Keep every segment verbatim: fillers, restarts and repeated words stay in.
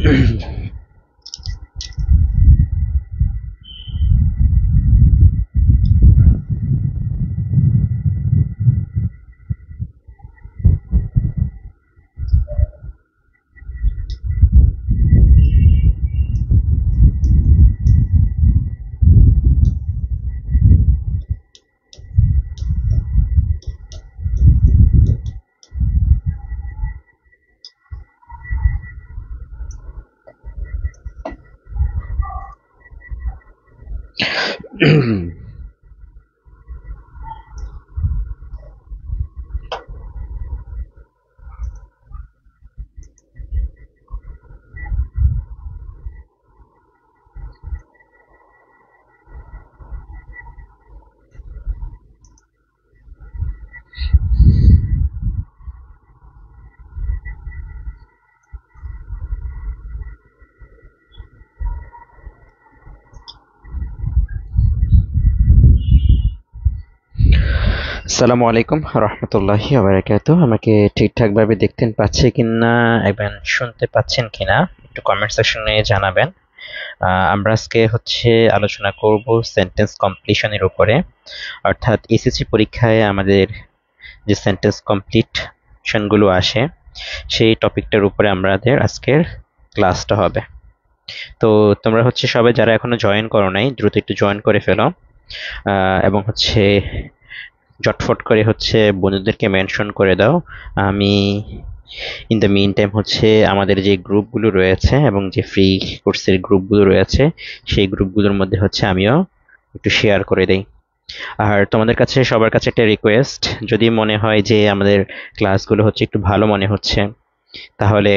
আসসালামু আলাইকুম রহমতুল্লাহি ওয়া বারাকাতুহু। আমাকে ঠিকঠাক ভাবে দেখতে পাচ্ছে কিনা এবং শুনতে পাচ্ছেন কিনা একটু কমেন্ট সেকশনে জানাবেন। আহ, আমরা আজকে হচ্ছে আলোচনা করব সেন্টেন্স কমপ্লিশনের উপরে, অর্থাৎ এসএসসি পরীক্ষায় আমাদের যে সেন্টেন্স কমপ্লিশন গুলো আসে সেই টপিকটার উপরে আমাদের আজকের ক্লাসটা হবে। তো তোমরা হচ্ছে সবাই যারা এখনো জয়েন করো নাই দ্রুত একটু জয়েন করে ফেলো, আহ, এবং হচ্ছে চটফট করে হচ্ছে বন্ধুদেরকে মেনশন করে দাও। আমি ইন দ্য মিন টাইম হচ্ছে আমাদের যে গ্রুপগুলো রয়েছে এবং যে ফ্রি কোর্সের গ্রুপগুলো রয়েছে সেই গ্রুপগুলোর মধ্যে হচ্ছে আমিও একটু শেয়ার করে দেই। আর তোমাদের কাছে সবার কাছে একটা রিকোয়েস্ট, যদি মনে হয় যে আমাদের ক্লাসগুলো হচ্ছে একটু ভালো মনে হচ্ছে, তাহলে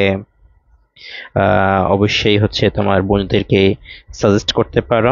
আহ, অবশ্যই হচ্ছে তোমার বন্ধুদেরকে সাজেস্ট করতে পারো।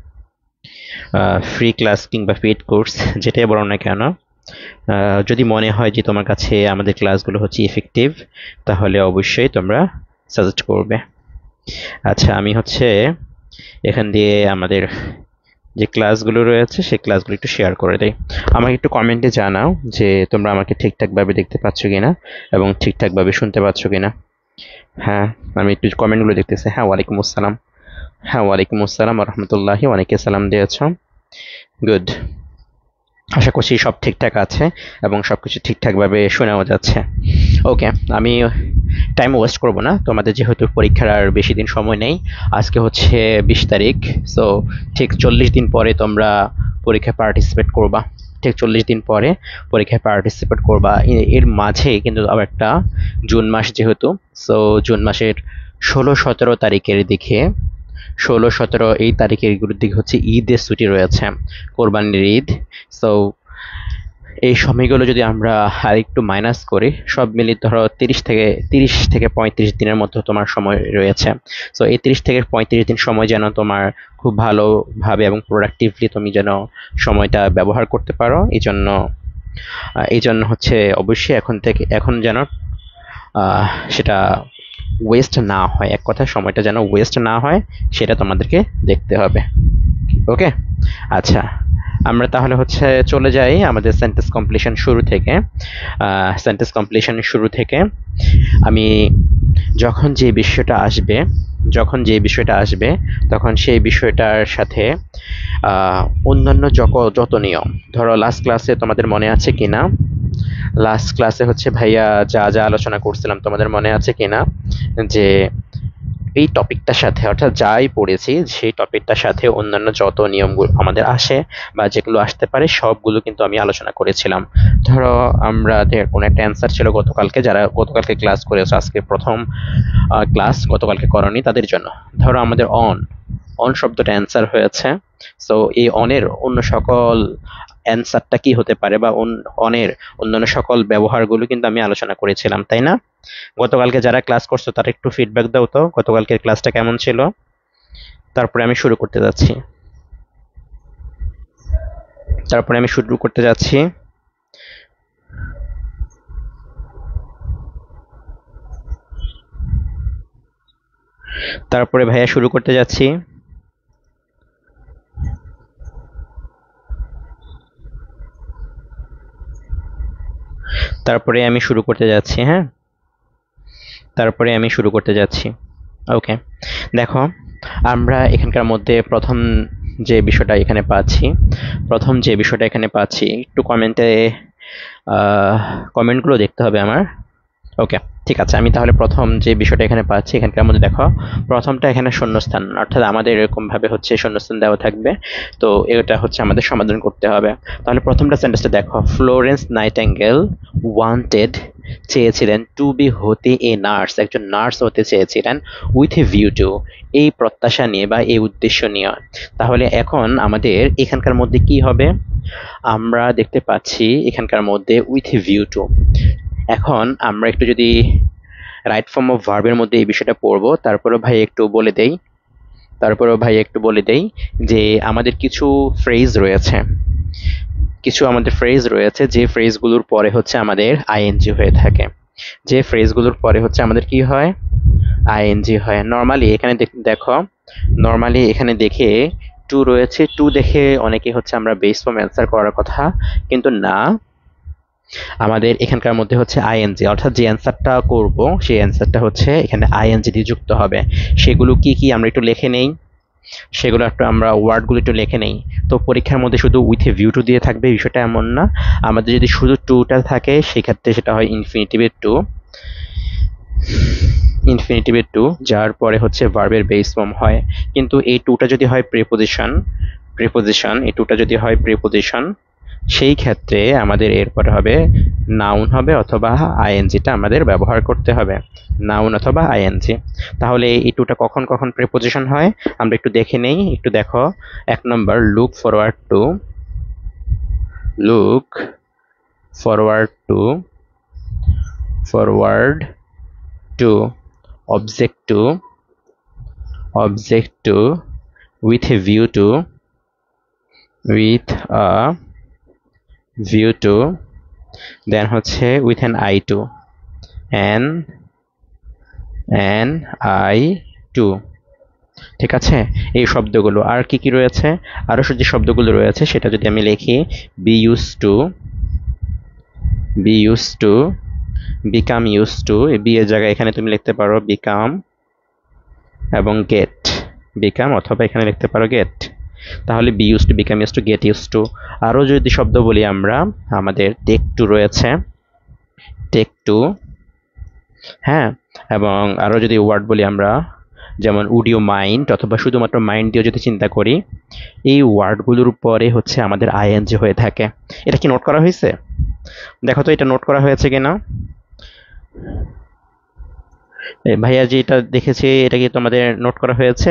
ফ্রি ক্লাস কিংবা পেইড কোর্স যেটাই বলো না কেন, আহ, যদি মনে হয় যে তোমার কাছে আমাদের ক্লাসগুলো হচ্ছে ইফেক্টিভ, তাহলে অবশ্যই তোমরা সাজেস্ট করবে। আচ্ছা, আমি হচ্ছে এখান দিয়ে আমাদের যে ক্লাসগুলো রয়েছে সেই ক্লাসগুলো একটু শেয়ার করে দেই। আমাকে একটু কমেন্টে জানাও যে তোমরা আমাকে ঠিকঠাকভাবে দেখতে পাচ্ছ কিনা এবং ঠিকঠাকভাবে শুনতে পাচ্ছ কিনা। হ্যাঁ, আমি একটু কমেন্টগুলো দেখতেছি। হ্যাঁ, ওয়ালাইকুম আসসালাম। হ্যাঁ, ওয়ালাইকুম আসসালাম রহমতুল্লাহি, অনেকে সালাম দিয়েছ। গুড। আশা করছি সব ঠিকঠাক আছে এবং সবকিছু ঠিকঠাকভাবে শোনাও যাচ্ছে। ওকে, আমি টাইম ওয়েস্ট করব না, তোমাদের যেহেতু পরীক্ষার আর বেশি দিন সময় নেই। আজকে হচ্ছে বিশ তারিখ। সো ঠিক চল্লিশ দিন পরে তোমরা পরীক্ষায় পার্টিসিপেট করবা। ঠিক চল্লিশ দিন পরে পরীক্ষায় পার্টিসিপেট করবা। এ- এর মাঝে কিন্তু আবার একটা জুন মাস যেহেতু, সো জুন মাসের ষোলো সতেরো তারিখের দিকে, ষোলো সতেরো এই তারিখের এগুলোর দিকে হচ্ছে ঈদের ছুটি রয়েছে, কোরবানির ঈদ। সো এই সময়গুলো যদি আমরা আর একটু মাইনাস করি, সব মিলিয়ে ধরো তিরিশ থেকে তিরিশ থেকে পঁয়ত্রিশ দিনের মতো তোমার সময় রয়েছে। সো এই তিরিশ থেকে পঁয়ত্রিশ দিন সময় যেন তোমার খুব ভালোভাবে এবং প্রোডাক্টিভলি তুমি যেন সময়টা ব্যবহার করতে পারো, এই জন্য আহ, এই জন্য হচ্ছে অবশ্যই এখন থেকে এখন যেন আহ, সেটা ওয়েস্ট না হয়, এক কথায় সময়টা যেন ওয়েস্ট না হয়, সেটা তোমাদেরকে দেখতে হবে। ওকে, আচ্ছা, আমরা তাহলে হচ্ছে চলে যাই আমাদের সেন্টেন্স কমপ্লিশন শুরু থেকে। সেন্টেন্স কমপ্লিশন শুরু থেকে আমি যখন যে বিষয়টা আসবে যখন যে বিষয়টা আসবে তখন সেই বিষয়টার সাথে আহ, অন্যান্য যক- যত নিয়ম, ধরো লাস্ট ক্লাসে তোমাদের মনে আছে কিনা, লাস্ট ক্লাসে হচ্ছে ভাইয়া যা যা আলোচনা করছিলাম তোমাদের মনে আছে কিনা, যে এই টপিকটার সাথে অর্থাৎ যাই পড়েছি সেই টপিকটার সাথে অন্যান্য যত নিয়মগুলো আমাদের আসে বা যেগুলো আসতে পারে সবগুলো কিন্তু আমি আলোচনা করেছিলাম। ধরো আমাদের কোনো একটা অ্যান্সার ছিল গতকালকে, যারা গতকালকে ক্লাস করেছো, আজকে প্রথম ক্লাস গতকালকে করনি তাদের জন্য। ধরো আমাদের অন অন শব্দটা অ্যান্সার হয়েছে। সো এই অনের অন্য সকল অ্যান্সারটা কি হতে পারে বা অনের অন্যান্য সকল ব্যবহারগুলো কিন্তু আমি আলোচনা করেছিলাম, তাই না? গতকালকে যারা ক্লাস করছো তারা একটু ফিডব্যাক দাও তো, গতকালকের ক্লাসটা কেমন ছিল। তারপরে আমি শুরু করতে যাচ্ছি তারপরে আমি শুরু করতে যাচ্ছি তারপরে ভাইয়া শুরু করতে যাচ্ছি তারপরে আমি শুরু করতে যাচ্ছি হ্যাঁ, তারপরে আমি শুরু করতে যাচ্ছি ওকে, দেখো আমরা এখানকার মধ্যে প্রথম যে বিষয়টা এখানে পাচ্ছি প্রথম যে বিষয়টা এখানে পাচ্ছি একটু কমেন্টে কমেন্টগুলো দেখতে হবে আমার। ওকে, ঠিক আছে, আমি তাহলে প্রথম যে বিষয়টা এখানে পাচ্ছি এখানকার মধ্যে দেখো প্রথমটা এখানে শূন্যস্থান, অর্থাৎ আমাদের এরকম ভাবে হচ্ছে শূন্যস্থান দেওয়া থাকবে। তো এটা হচ্ছে আমাদের সমাধান করতে হবে। তাহলে প্রথমটা সেন্টেন্সটা দেখো, ফ্লোরেন্স নাইটিঙ্গেল ওয়ান্টেড, চেয়েছিলেন, টু বি হতে এ নার্স, একজন নার্স হতে চেয়েছিলেন, উইথ এ ভিউ টু, এই প্রত্যাশা নিয়ে বা এই উদ্দেশ্য নিয়ে। তাহলে এখন আমাদের এখানকার মধ্যে কি হবে, আমরা দেখতে পাচ্ছি এখানকার মধ্যে উইথ এ ভিউ টু। এখন আমরা একটু যদি রাইট ফর্ম অফ ভার্বের মধ্যে এই বিষয়টা পড়বো, তারপরে ভাই একটু বলে দেই তারপরেও ভাই একটু বলে দেই যে আমাদের কিছু ফ্রেজ রয়েছে কিছু আমাদের ফ্রেজ রয়েছে যে ফ্রেজগুলোর পরে হচ্ছে আমাদের আইএনজি হয়ে থাকে। যে ফ্রেজগুলোর পরে হচ্ছে আমাদের কি হয়, আইএনজি হয়। নর্মালি এখানে দেখো নর্মালি এখানে দেখে টু রয়েছে, টু দেখে অনেকে হচ্ছে আমরা বেস ফর্ম অ্যান্সার করার কথা, কিন্তু না, আমাদের এখানকার মধ্যে হচ্ছে আইএনজি, অর্থাৎ যে অ্যান্সারটা করব সেই অ্যান্সারটা হচ্ছে এখানে আইএনজি দিয়ে যুক্ত হবে। সেগুলো কি কি আমরা একটু লিখে নেই, সেগুলো একটু আমরা ওয়ার্ডগুলো একটু লিখে নেই। তো পরীক্ষার মধ্যে শুধু উইথ এ ভিউ টু দিয়ে থাকবে বিষয়টা এমন না, আমাদের যদি শুধু টুটা থাকে সেক্ষেত্রে সেটা হয় ইনফিনিটিভের টু, ইনফিনিটিভের টু যার পরে হচ্ছে ভার্বের বেস ফর্ম হয়। কিন্তু এই টুটা যদি হয় প্রিপোজিশন প্রিপোজিশন এই টুটা যদি হয় প্রিপোজিশন, সেই ক্ষেত্রে আমাদের এরপরে হবে নাউন হবে অথবা আইএনজিটা আমাদের ব্যবহার করতে হবে, নাউন অথবা আইএনজি। তাহলে এই টুটা কখন কখন প্রিপোজিশন হয় আমরা একটু দেখে নেই। একটু দেখো, এক নম্বর, look forward to, look forward to forward to object to object to with a view to with a view to then হচ্ছে with an eye to an an eye to। ঠিক আছে, এই শব্দগুলো আর কি কি রয়েছে, আরো যে শব্দগুলো রয়েছে সেটা যদি আমি লিখি, be used to be used to become used to, be এর জায়গায় এখানে তুমি লিখতে পারো become এবং get, become অথবা এখানে লিখতে পারো get। তাহলে be used to, become used to, get used to। আরো যদি শব্দ বলি আমরা, আমাদের take to রয়েছে, take to, হ্যাঁ, এবং আরো যদি ওয়ার্ড বলি আমরা, যেমন would you mind অথবা শুধুমাত্র মাইন্ড দিয়ে যদি চিন্তা করি, এই ওয়ার্ডগুলোর উপরে হচ্ছে আমাদের আইএনজি হয়ে থাকে। এটা কি নোট করা হয়েছে? দেখো তো এটা নোট করা হয়েছে কিনা। ভাইয়া যে এটা দেখেছি এটা কি তোমাদের নোট করা হয়েছে?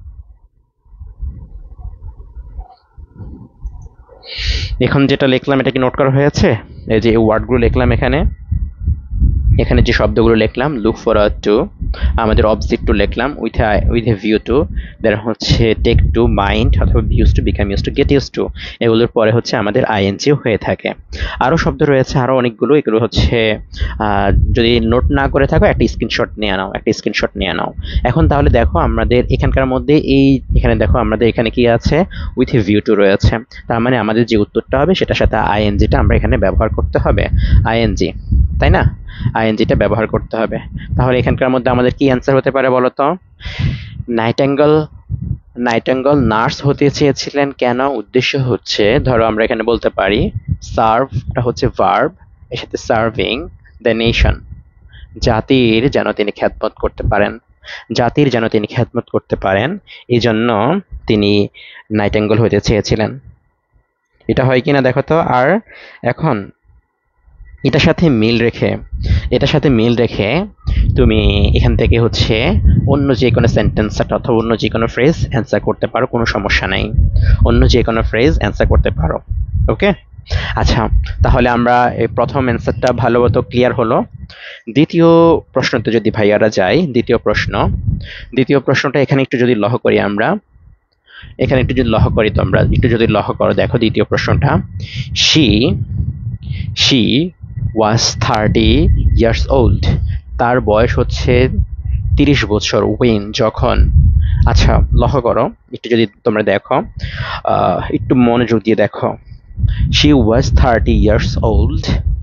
এখন যেটা লিখলাম এটা কি নোট করা হয়েছে? এই যে ওয়ার্ডগুলো লিখলাম এখানে, এখানে যে শব্দগুলো লিখলাম, লুক ফরওয়ার্ড টু, আমাদের অবজেক্ট টু লিখলাম, with with a view to, then হচ্ছে টেক টু, মাইন্ড অথবা use to, become use to, get use to, এগুলোর পরে হচ্ছে আমাদের আইএনজি হয়ে থাকে। আরও শব্দ রয়েছে আরও অনেকগুলো, এগুলো হচ্ছে যদি নোট না করে থাকো একটা স্ক্রিনশট নিয়ে নাও, একটা স্ক্রিনশট নিয়ে নাও। এখন তাহলে দেখো আমাদের এখানকার মধ্যে এই এখানে দেখো আমাদের এখানে কি আছে, উইথ এ ভিউ টু রয়েছে, তার মানে আমাদের যে উত্তরটা হবে সেটার সাথে আইএনজিটা আমরা এখানে ব্যবহার করতে হবে, আইএনজি, তাই না? আইএনজিটা ব্যবহার করতে হবে। তাহলে এখানকার মধ্যে আমাদের কি অ্যান্সার হতে পারে বলো তো? নাইটিঙ্গেল নাইটিঙ্গেল নার্স হতে চেয়েছিলেন কেন, উদ্দেশ্য হচ্ছে, ধরো আমরা এখানে বলতে পারি সার্ভটা হচ্ছে ভার্ব, এর সাথে সার্ভিং দ্য নেশন, জাতির যেন তিনি খ্যাতমত করতে পারেন, জাতির যেন তিনি খ্যাতমত করতে পারেন, এই জন্য তিনি নাইটিঙ্গেল হতে চেয়েছিলেন। এটা হয় কিনা দেখো তো। আর এখন এটার সাথে মিল রেখে এটার সাথে মিল রেখে তুমি এখান থেকে হচ্ছে অন্য যে কোনো সেন্টেন্স অথবা অন্য যে কোনো ফ্রেজ অ্যান্সার করতে পারো, কোনো সমস্যা নাই, অন্য যে কোনো ফ্রেজ অ্যান্সার করতে পারো। ওকে, আচ্ছা, তাহলে আমরা এই প্রথম অ্যান্সারটা ভালো মতো ক্লিয়ার হলো। দ্বিতীয় প্রশ্নতে যদি ভাইয়ারা যাই, দ্বিতীয় প্রশ্ন দ্বিতীয় প্রশ্নটা এখানে একটু যদি লহ করি আমরা, এখানে একটু যদি লহ করি তোমরা একটু যদি লহ করো, দেখো দ্বিতীয় প্রশ্নটা, she she was thirty years old, তার বয়স হচ্ছে তিরিশ বছর, ওয়েন যখন। আচ্ছা, লক্ষ্য করো একটু যদি তোমরা দেখো, একটু মনোযোগ দিয়ে দেখো, she was thirty years old,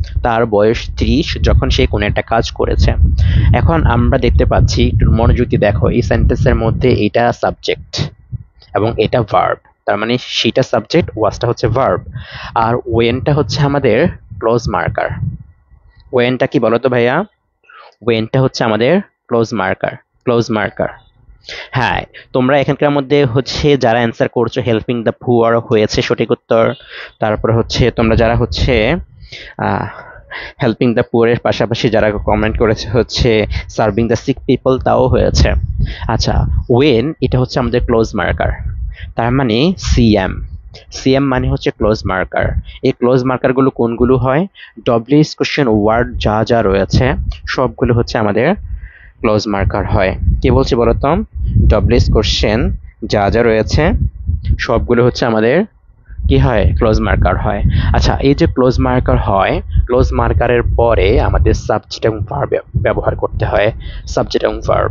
তার বয়স ত্রিশ যখন সে কোনো একটা কাজ করেছে। এখন আমরা দেখতে পাচ্ছি, একটু মনোযোগ দিয়ে দেখো, এই সেন্টেন্সের মধ্যে এটা সাবজেক্ট এবং এটা ভার্ব। তার মানে সেটা সাবজেক্ট, ওয়াজটা হচ্ছে ভার্ব, আর ওয়েনটা হচ্ছে আমাদের ক্লোজ মার্কার। ওয়েনটা কি বলো তো ভাইয়া? ওয়েনটা হচ্ছে আমাদের ক্লোজ মার্কার, ক্লোজ মার্কার। হ্যাঁ, তোমরা এখানকার মধ্যে হচ্ছে যারা অ্যান্সার করছো হেল্পিং দ্য পুয়ার হয়েছে সঠিক উত্তর। তারপরে হচ্ছে তোমরা যারা হচ্ছে হেল্পিং দ্য পুয়ারের পাশাপাশি যারা কমেন্ট করেছে হচ্ছে সার্ভিং দ্য সিক পিপল, তাও হয়েছে। আচ্ছা, ওয়েন এটা হচ্ছে আমাদের ক্লোজ মার্কার, তার মানে সিএম। সিএম মানে হচ্ছে ক্লোজ মার্কার। এই ক্লোজ মার্কারগুলো কোনগুলো হয়? ডব্লিউএইচ কোশ্চেন ওয়ার্ড যা যা রয়েছে সবগুলো হচ্ছে আমাদের ক্লোজ মার্কার হয়। কি বলছি বলো তো? ডব্লিউএইচ কোশ্চেন যা যা রয়েছে সবগুলো হচ্ছে আমাদের কি হয়? ক্লোজ মার্কার হয়। আচ্ছা, এই যে ক্লোজ মার্কার হয়, ক্লোজ মার্কারের পরে আমাদের সাবজেক্ট এবং ভার্ব ব্যবহার করতে হয়, সাবজেক্ট এবং ভার্ব।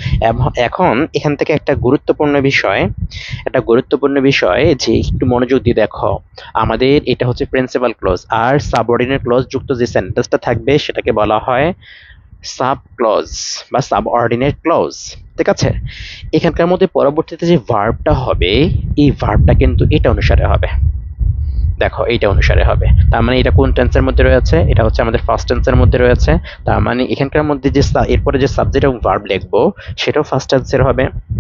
এখন এখান থেকে একটা গুরুত্বপূর্ণ বিষয়, একটা গুরুত্বপূর্ণ বিষয় যে একটু মনোযোগ দিয়ে দেখো, আমাদের এটা হচ্ছে প্রিন্সিপাল ক্লজ, আর সাবঅর্ডিনেট ক্লজ যুক্ত যে সেন্টেন্সটা থাকবে সেটাকে বলা হয় সাব ক্লজ বা সাবঅর্ডিনেট ক্লজ। ঠিক আছে, এখানকার মধ্যে পরবর্তীতে যে ভার্বটা হবে, এই ভার্বটা কিন্তু এটা অনুসারে হবে। দেখো, এইটা অনুসারে হবে। তার মানে এটা কোন টেন্সের মধ্যে রয়েছে? এটা হচ্ছে আমাদের ফার্স্ট টেন্সের মধ্যে রয়েছে। তার মানে এখানকার মধ্যে যে এরপরে যে সাবজেক্ট এবং ভার্ব লিখবো সেটাও ফার্স্ট টেন্সের হবে।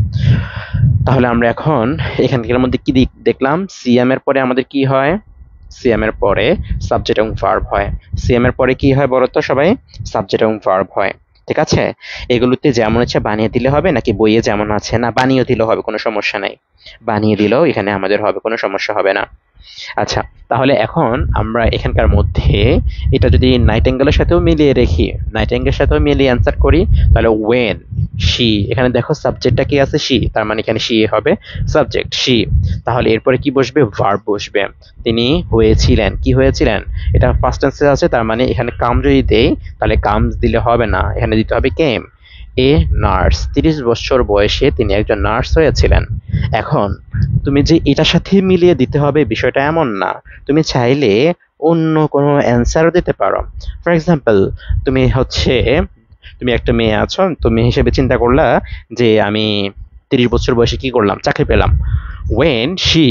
তাহলে আমরা এখন এখানকার মধ্যে কি দেখলাম? সিএম এর পরে আমাদের কি হয়? সিএম এর পরে সাবজেক্ট এবং ভার্ব হয়। সিএম এর পরে কি হয় বলো তো সবাই? সাবজেক্ট এবং ভার্ব হয়। ঠিক আছে, এগুলোতে যেমন ইচ্ছা বানিয়ে দিলে হবে, নাকি বইয়ে যেমন আছে না বানিয়ে দিলেও হবে, কোনো সমস্যা নাই। বানিয়ে দিলেও এখানে আমাদের হবে, কোনো সমস্যা হবে না। আচ্ছা, তাহলে এখন আমরা এখানকার মধ্যে এটা যদি নাইটেঙ্গেলের সাথেও মিলিয়ে রেখি, নাইটেঙ্গেলের সাথেও মিলিয়ে অ্যান্সার করি, তাহলে ওয়েন শি, এখানে দেখো সাবজেক্টটা কি আছে? শি, তার মানে এখানে শি হবে সাবজেক্ট, শি। তাহলে এরপরে কি বসবে? ভার্ব বসবে। তিনি হয়েছিলেন, কি হয়েছিলেন? এটা ফার্স্ট টেন্সে আছে, তার মানে এখানে কাম যদি দেই তাহলে কামস দিলে হবে না, এখানে দিতে হবে কেম। এ নার্স, তিরিশ বছর বয়সে তিনি একজন নার্স হয়েছিলেন। এখন তুমি যে এটার সাথে মিলিয়ে দিতে হবে বিষয়টা এমন না, তুমি চাইলে অন্য কোনো অ্যান্সারও দিতে পারো। ফর এক্সাম্পল, তুমি হচ্ছে তুমি একটা মেয়ে আছো, তুমি হিসেবে চিন্তা করলা যে আমি তিরিশ বছর বয়সে কি করলাম? চাকরি পেলাম। When she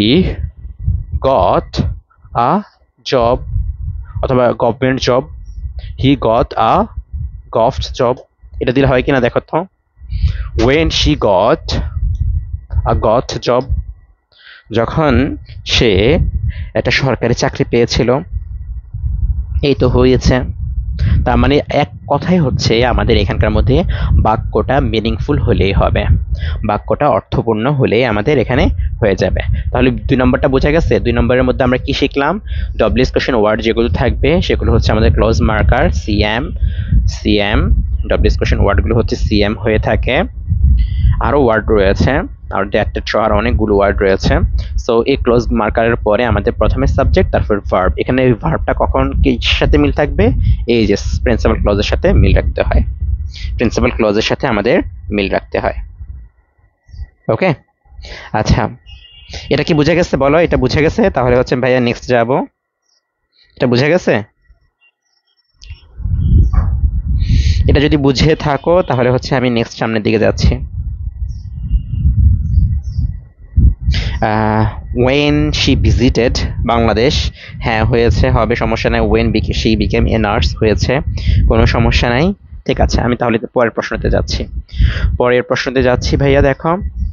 got a job, অথবা government job, he got a govt job. এটা দিলে হয় কিনা দেখো তো? When she got a got job, যখন সে একটা সরকারি চাকরি পেয়েছিল। এই তো হয়েছে। তার মানে এক কথাই হচ্ছে আমাদের এখানকার মধ্যে বাক্যটা মিনিংফুল হলেই হবে, বাক্যটা অর্থপূর্ণ হলেই আমাদের এখানে হয়ে যাবে। তাহলে দুই নম্বরটা বোঝা গেছে। দুই নম্বরের মধ্যে আমরা কি শিখলাম? ডব্লিউএইচ কোশ্চেন ওয়ার্ড যেগুলো থাকবে সেগুলো হচ্ছে আমাদের clause marker, CM. CM WH question ওয়ার্ডগুলো হচ্ছে সিএম হয়ে থাকে। আরও ওয়ার্ড রয়েছে, আর দ্যাট সহ আরও অনেকগুলো ওয়ার্ড রয়েছে। সো এই ক্লোজ মার্কারের পরে আমাদের প্রথমে সাবজেক্ট, তারপর ভার্ব। এখানে এই ভার্বটা কখন কিসের সাথে মিল থাকবে? এই যে প্রিন্সিপাল ক্লজের সাথে মিল রাখতে হয়, প্রিন্সিপাল ক্লজের সাথে আমাদের মিল রাখতে হয়। ওকে, আচ্ছা, এটা কি বুঝে গেছে বলো? এটা বুঝে গেছে? তাহলে হচ্ছে ভাইয়া নেক্সট যাব। এটা বুঝে গেছে? এটা যদি বুঝে থাকো তাহলে হচ্ছে আমি নেক্সট সামনের দিকে যাচ্ছি। ওয়েন শি ভিজিটেড বাংলাদেশ, হ্যাঁ হয়েছে, হবে, সমস্যা নাই। When she became a nurse, হয়েছে, কোনো সমস্যা নাই। ঠিক আছে, আমি তাহলে পরের প্রশ্নতে যাচ্ছি। পরের প্রশ্নতে যাচ্ছি ভাইয়া, দেখো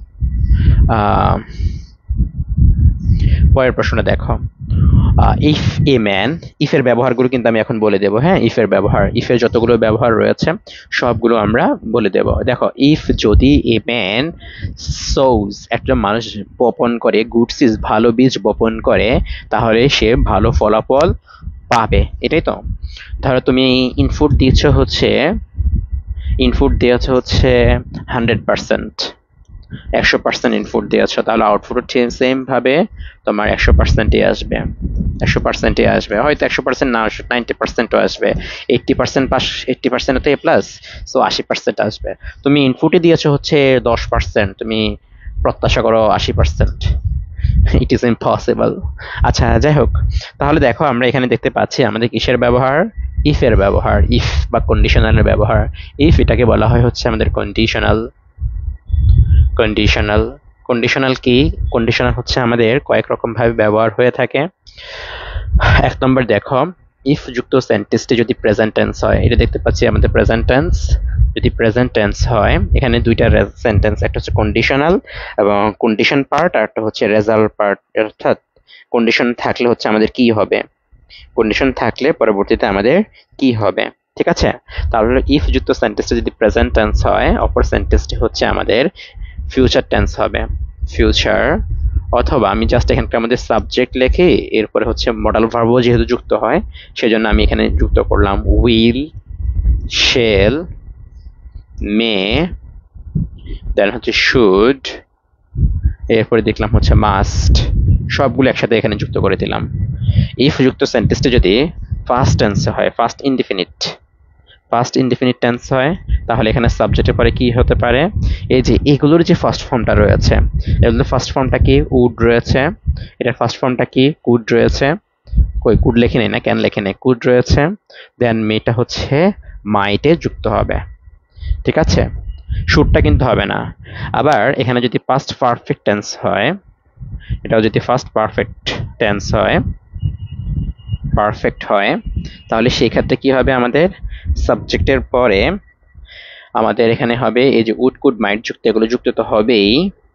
পরের প্রশ্নটা দেখো। ইফ এ ম্যান, ইফের ব্যবহারগুলো কিন্তু আমি এখন বলে দেবো। হ্যাঁ, ইফের ব্যবহার, ইফের যতগুলো ব্যবহার রয়েছে সবগুলো আমরা বলে দেব। দেখো, ইফ যদি এ ম্যান সোজ, একটা মানুষ বপন করে, গুড সিজ ভালো বীজ বপন করে, তাহলে সে ভালো ফলাফল পাবে। এটাই তো। ধরো তুমি ইনপুট দিচ্ছ হচ্ছে, ইনপুট দিয়েছ হচ্ছে হান্ড্রেড পার্সেন্ট, একশো পার্সেন্ট ইনপুট দিয়েছ, তাহলে আউটপুট সেম ভাবে তোমার একশো পার্সেন্টই আসবে, একশো পার্সেন্টই আসবে। হয়তো একশো পার্সেন্ট না আসবে, নাইনটি পার্সেন্টও আসবে। Eighty percent pass, eighty percent তো এ প্লাস, সো আশি পার্সেন্ট আসবে। তুমি ইনপুটে দিয়েছো হচ্ছে দশ পার্সেন্ট, তুমি প্রত্যাশা করো আশি পার্সেন্ট। It is impossible. আচ্ছা যাই হোক, তাহলে দেখো আমরা এখানে দেখতে পাচ্ছি আমাদের কিসের ব্যবহার, ইফ এর ব্যবহার, ইফ বা কন্ডিশনালের ব্যবহার। ইফ এটাকে বলা হয় হচ্ছে আমাদের কন্ডিশনাল। কন্ডিশনাল কন্ডিশনাল কি? কন্ডিশনাল হচ্ছে আমাদের কয়েক রকম ভাবে ব্যবহার হয়ে থাকে। এক নম্বর দেখো, ইফ যুক্ত সেন্টেন্সটি যদি প্রেজেন্ট টেন্স হয়, এটা দেখতে পাচ্ছি আমাদের প্রেজেন্ট টেন্স। যদি প্রেজেন্ট টেন্স হয়, এখানে দুইটা সেন্টেন্স, একটা হচ্ছে কন্ডিশনাল এবং কন্ডিশন পার্ট, আর একটা হচ্ছে রেজাল্ট পার্ট। অর্থাৎ কন্ডিশন থাকলে হচ্ছে আমাদের কি হবে, কন্ডিশন থাকলে পরবর্তীতে আমাদের কি হবে, ঠিক আছে? তাহলে ইফ যুক্ত সেন্টেন্সটি যদি প্রেজেন্ট টেন্স হয়, অপর সেন্টেন্সটি হচ্ছে আমাদের ফিউচার টেন্স হবে, ফিউচার। অথবা আমি জাস্ট এখানকার আমাদের সাবজেক্ট লিখে এরপরে হচ্ছে মডাল ভার্বও যেহেতু যুক্ত হয়, সেজন্য আমি এখানে যুক্ত করলাম উইল, শেল, মে, দেন হচ্ছে শুড, এরপরে দেখলাম হচ্ছে মাস্ট, সবগুলো একসাথে এখানে যুক্ত করে দিলাম। ইফ যুক্ত সেন্টেন্সটি যদি ফার্স্ট টেন্স হয়, first indefinite, first indefinite tense হয়, তাহলে এখানে সাবজেক্টের পরে কি হতে পারে, এই যে এগুলোর যে ফার্স্ট ফর্মটা রয়েছে, এগুলোর ফার্স্ট ফর্মটা কি উড রয়েছে, এটার ফার্স্ট ফর্মটা কি কুড রয়েছে, কই কুড লেখে নেই না, কেন লেখে নেই, কুড রয়েছে, দেন মেটা হচ্ছে মাইটে যুক্ত হবে, ঠিক আছে? শুডটা কিন্তু হবে না। আবার এখানে যদি পাস্ট পারফেক্ট টেন্স হয়, এটাও যদি ফার্স্ট পারফেক্ট টেন্স হয়, পারফেক্ট হয়, তাহলে সেই ক্ষেত্রে কি হবে, আমাদের সাবজেক্টের পরে আমাদের এখানে হবে এই যে উড কুড মাইট যুক্ত, এগুলো যুক্ত তো হবেই।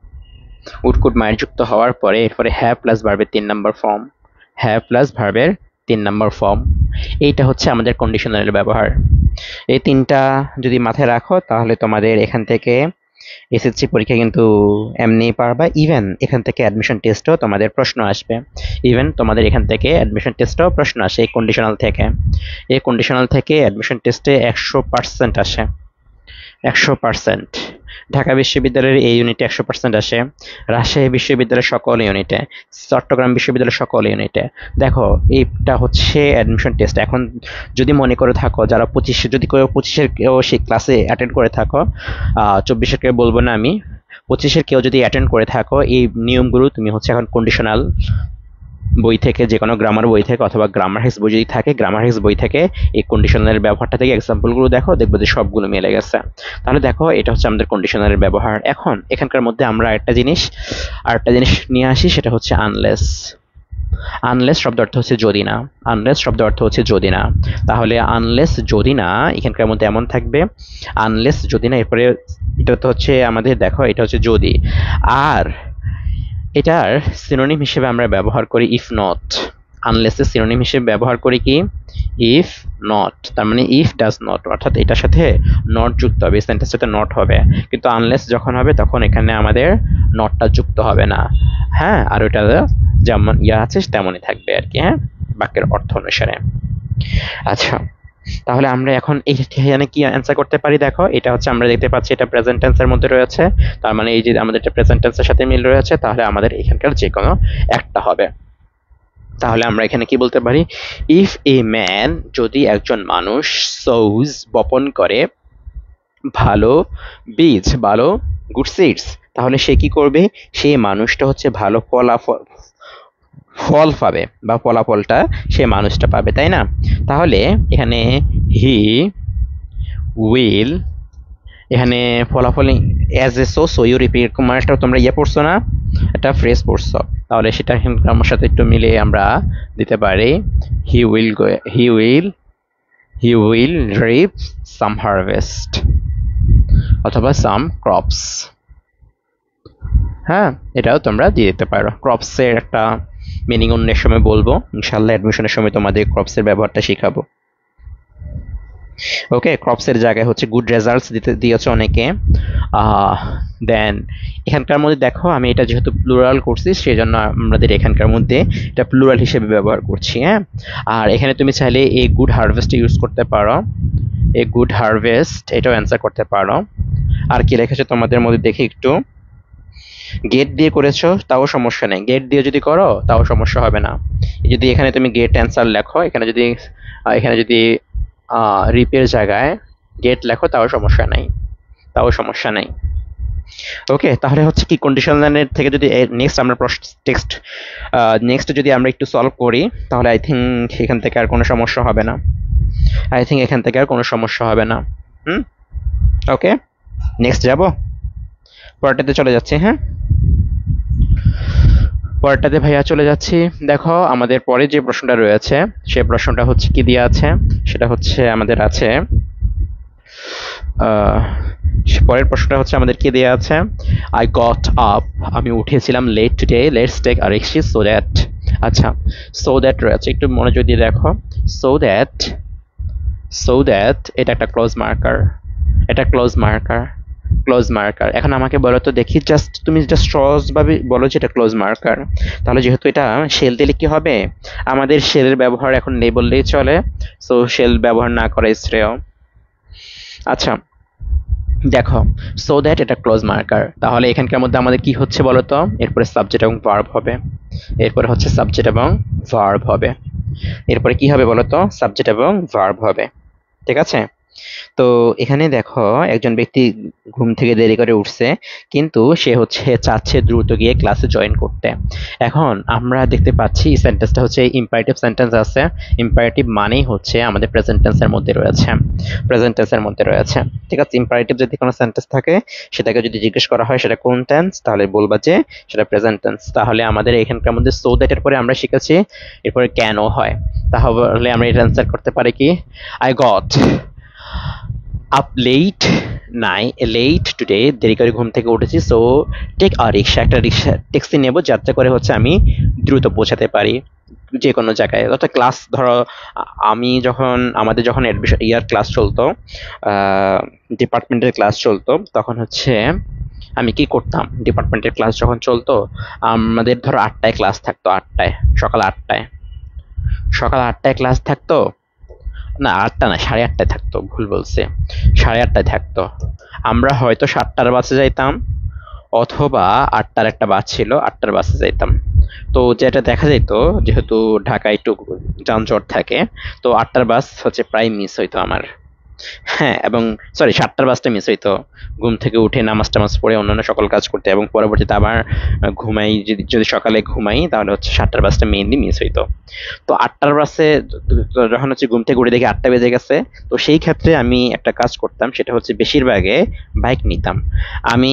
উড কুড মাইট যুক্ত হওয়ার পরে এরপরে হ্যাভ প্লাস ভার্বের তিন নম্বর ফর্ম, হ্যাভ প্লাস ভার্বের তিন নম্বর ফর্ম, এইটা হচ্ছে আমাদের কন্ডিশনালের ব্যবহার। এই তিনটা যদি মাথায় রাখো, তাহলে তোমাদের এখান থেকে এসএসসি পরীক্ষা কিন্তু এমনি পারবা। ইভেন এখান থেকে অ্যাডমিশন টেস্টও তোমাদের প্রশ্ন আসবে, ইভেন তোমাদের এখান থেকে অ্যাডমিশন টেস্টও প্রশ্ন আসে এই কন্ডিশনাল থেকে। এই কন্ডিশনাল থেকে অ্যাডমিশন টেস্টে একশো পার্সেন্ট আসে, একশো পার্সেন্ট। ঢাকা বিশ্ববিদ্যালয়ের এই ইউনিটে একশো পার্সেন্ট আসে, রাজশাহী বিশ্ববিদ্যালয়ের সকল ইউনিটে, চট্টগ্রাম বিশ্ববিদ্যালয়ের সকল ইউনিটে। দেখো এইটা হচ্ছে অ্যাডমিশন টেস্ট। এখন যদি মনে করে থাকো যারা পঁচিশে, যদি কেউ পঁচিশের কেউ সেই ক্লাসে অ্যাটেন্ড করে থাকো, চব্বিশের কেউ বলবো না আমি, পঁচিশের কেউ যদি অ্যাটেন্ড করে থাকো, এই নিয়মগুলো তুমি হচ্ছে এখন কন্ডিশনাল বই থেকে, যে কোনো গ্রামার বই থেকে অথবা গ্রামার হেক্স বই যদি থাকে, গ্রামার হেক্স বই থেকে এই কন্ডিশনালের ব্যবহারটা থেকে এক্সাম্পলগুলো দেখো, দেখবো যে সবগুলো মিলে গেছে। তাহলে দেখো এটা হচ্ছে আমাদের কন্ডিশনালের ব্যবহার। এখন এখানকার মধ্যে আমরা একটা জিনিস আরেকটা জিনিস নিয়ে আসি, সেটা হচ্ছে আনলেস। আনলেস শব্দ অর্থ হচ্ছে যদি না, আনলেস শব্দ অর্থ হচ্ছে যদি না। তাহলে আনলেস যদি না এখানকার মধ্যে এমন থাকবে, আনলেস যদি না, এরপরে এটা তো হচ্ছে আমাদের, দেখো এটা হচ্ছে যদি, আর এটার সিনোনিম হিসেবে আমরা ব্যবহার করি ইফ নট। আনলেসের সিনোনিম হিসেবে ব্যবহার করি কি, ইফ নট। তার মানে ইফ ডাজ নট, অর্থাৎ এটার সাথে নট যুক্ত হবে, সেন্টেন্সের সাথে নট হবে। কিন্তু আনলেস যখন হবে তখন এখানে আমাদের নটটা যুক্ত হবে না, হ্যাঁ। আর ওটা যেমন ইয়া আছে তেমনই থাকবে আর কি, হ্যাঁ, বাক্যের অর্থ অনুসারে। আচ্ছা, তাহলে আমরা এখন এখানে কি অ্যান্সার করতে পারি, দেখো এটা হচ্ছে আমরা দেখতে পাচ্ছি এটা প্রেজেন্ট টেন্সের মধ্যে রয়েছে, তার মানে এই যে আমাদের এটা প্রেজেন্ট টেন্সের সাথে মিল রয়েছে, তাহলে আমাদের এখানকার যে কোনো একটা হবে। তাহলে আমরা এখানে কি বলতে পারি, ইফ এ ম্যান, যদি একজন মানুষ, সোজ বপন করে ভালো বীজ, ভালো গুড সিডস, তাহলে সে কি করবে, সেই মানুষটা হচ্ছে ভালো ফলাফল ফল পাবে, বা ফলাফলটা সে মানুষটা পাবে, তাই না? তাহলে এখানে হি উইল, এখানে ফলাফল as a so so you repeat, একটা তোমরা ইয়ে পড়ছো না, একটা ফ্রেজ পড়ছো, তাহলে সেটা আমার সাথে একটু মিলে আমরা দিতে পারি, he will go he will he will reap some harvest, অথবা সাম ক্রপস। হ্যাঁ, এটাও তোমরা দিয়ে দিতে পারো। ক্রপসের একটা মিনিং অন্য সময় বলবো ইনশাল্লাহ, অ্যাডমিশনের সময় তোমাদের ক্রপসের ব্যবহারটা শেখাবো। ওকে, ক্রপসের জায়গায় হচ্ছে গুড রেজাল্টস দিতে দিয়েছে অনেকে। দেন এখানকার মধ্যে দেখো আমি এটা যেহেতু প্লুরাল করছি, সেই জন্য আমাদের এখানকার মধ্যে এটা প্লুরাল হিসেবে ব্যবহার করছি, হ্যাঁ। আর এখানে তুমি চাইলে এই গুড হারভেস্ট ইউজ করতে পারো, এই গুড হারভেস্ট এটাও অ্যান্সার করতে পারো। আর কি লেখেছে তোমাদের মধ্যে দেখি একটু, গেট দিয়ে করেছো তাও সমস্যা নেই, গেট দিয়ে যদি করো তাও সমস্যা হবে না। যদি এখানে তুমি গেট অ্যান্সার লেখো, এখানে যদি এখানে যদি রিপের জায়গায় গেট লেখো তাও সমস্যা নাই, তাও সমস্যা নাই। ওকে, তাহলে হচ্ছে কি কন্ডিশনালের থেকে যদি নেক্সট আমরা টেক্সট নেক্সট যদি আমরা একটু সলভ করি, তাহলে আই থিঙ্ক এখান থেকে আর কোনো সমস্যা হবে না। আই থিঙ্ক এখান থেকে আর কোনো সমস্যা হবে না। হুম, ওকে, নেক্সট যাব, পরেরটাতে চলে যাচ্ছি। হ্যাঁ, পরেরটাতে ভাইয়া চলে যাচ্ছি। দেখো আমাদের পরে যে প্রশ্নটা রয়েছে সেই প্রশ্নটা হচ্ছে কি দিয়ে আছে, সেটা হচ্ছে আমাদের আছে আহ, পরের প্রশ্নটা হচ্ছে আমাদের কি দেওয়া আছে, আই গট আপ, আমি উঠেছিলাম late today, let's take a rickshaw so that. আচ্ছা, সো দ্যাট রয়েছে, একটু মনোযোগ দিয়ে দেখো। সো দ্যাট, সো দ্যাট এটা একটা ক্লোজ মার্কার, এটা ক্লোজ মার্কার, ক্লোজ মার্কার। এখন আমাকে বলো তো দেখি, জাস্ট তুমি জাস্ট সহজ ভাবে বলো যে এটা ক্লোজ মার্কার। তাহলে যেহেতু এটা শেল দিলে কি হবে, আমাদের শেলের ব্যবহার এখন নেই বললেই চলে, সো শেল ব্যবহার না করাই শ্রেয়। আচ্ছা, দেখো সো দ্যাট এটা ক্লোজ মার্কার, তাহলে এখানকার মধ্যে আমাদের কি হচ্ছে বলতো, এরপরে সাবজেক্ট এবং ভার্ব হবে, এরপরে হচ্ছে সাবজেক্ট এবং ভার্ব হবে, এরপরে কি হবে বলতো, সাবজেক্ট এবং ভার্ব হবে। ঠিক আছে, তো এখানে দেখো একজন ব্যক্তি ঘুম থেকে দেরি করে উঠছে, কিন্তু সে হচ্ছে চাচ্ছে দ্রুত গিয়ে ক্লাসে জয়েন করতে। এখন আমরা দেখতে পাচ্ছি সেন্টেন্সটা হচ্ছে ইম্পারেটিভ সেন্টেন্স আছে, ইম্পারেটিভ মানেই হচ্ছে আমাদের প্রেজেন্ট টেন্সের মধ্যে রয়েছে, প্রেজেন্ট টেন্সের মধ্যে রয়েছে। ঠিক আছে, ইম্পারেটিভ যদি কোনো সেন্টেন্স থাকে সেটাকে যদি জিজ্ঞেস করা হয় সেটা কোন টেন্স, তাহলে বলবা যে সেটা প্রেজেন্ট টেন্স। তাহলে আমাদের এখানকার মধ্যে সো দ্যাট এর পরে আমরা শিখেছি এরপরে কেন হয়, তাহলে আমরা এটা অ্যান্সার করতে পারি কি, আই গট আপ লেট, নাই লেট টুডে, দেরি করে ঘুম থেকে উঠেছি, সো টেক আ রিক্সা, একটা রিক্সা ট্যাক্সি নেব যাতে করে হচ্ছে আমি দ্রুত পৌঁছাতে পারি যে কোনো জায়গায়। অর্থাৎ ক্লাস ধরো আমি যখন আমাদের যখন অ্যাডমিশন ইয়ার ক্লাস চলতো, ডিপার্টমেন্টের ক্লাস চলতো, তখন হচ্ছে আমি কি করতাম, ডিপার্টমেন্টের ক্লাস যখন চলতো আমাদের ধরো আটটায় ক্লাস থাকতো, আটটায় সকাল আটটায় সকাল আটটায় ক্লাস থাকতো, না আটটা না সাড়ে আটটায় থাকতো, ভুল বলছে, সাড়ে আটটায় থাকতো। আমরা হয়তো সাতটার বাসে যাইতাম অথবা আটটার একটা বাস ছিল, আটটার বাসে যাইতাম। তো যেটা দেখা যেত, যেহেতু ঢাকায় একটু যানজট থাকে, তো আটটার বাস হচ্ছে প্রায় মিস হইতো আমার। হ্যাঁ, এবং সরি সাতটার বাসটা মিস হইতো, ঘুম থেকে উঠে নামাজ টামাজ পড়ে অন্যান্য সকল কাজ করতে, এবং পরবর্তীতে আবার ঘুমাই, যদি যদি সকালে ঘুমাই তাহলে হচ্ছে সাতটার বাসটা মেইনলি মিস হইতো। তো আটটার বাসে যখন হচ্ছে ঘুম থেকে উঠে দেখি আটটা বেজে গেছে, তো সেই ক্ষেত্রে আমি একটা কাজ করতাম, সেটা হচ্ছে বেশিরভাগে বাইক নিতাম। আমি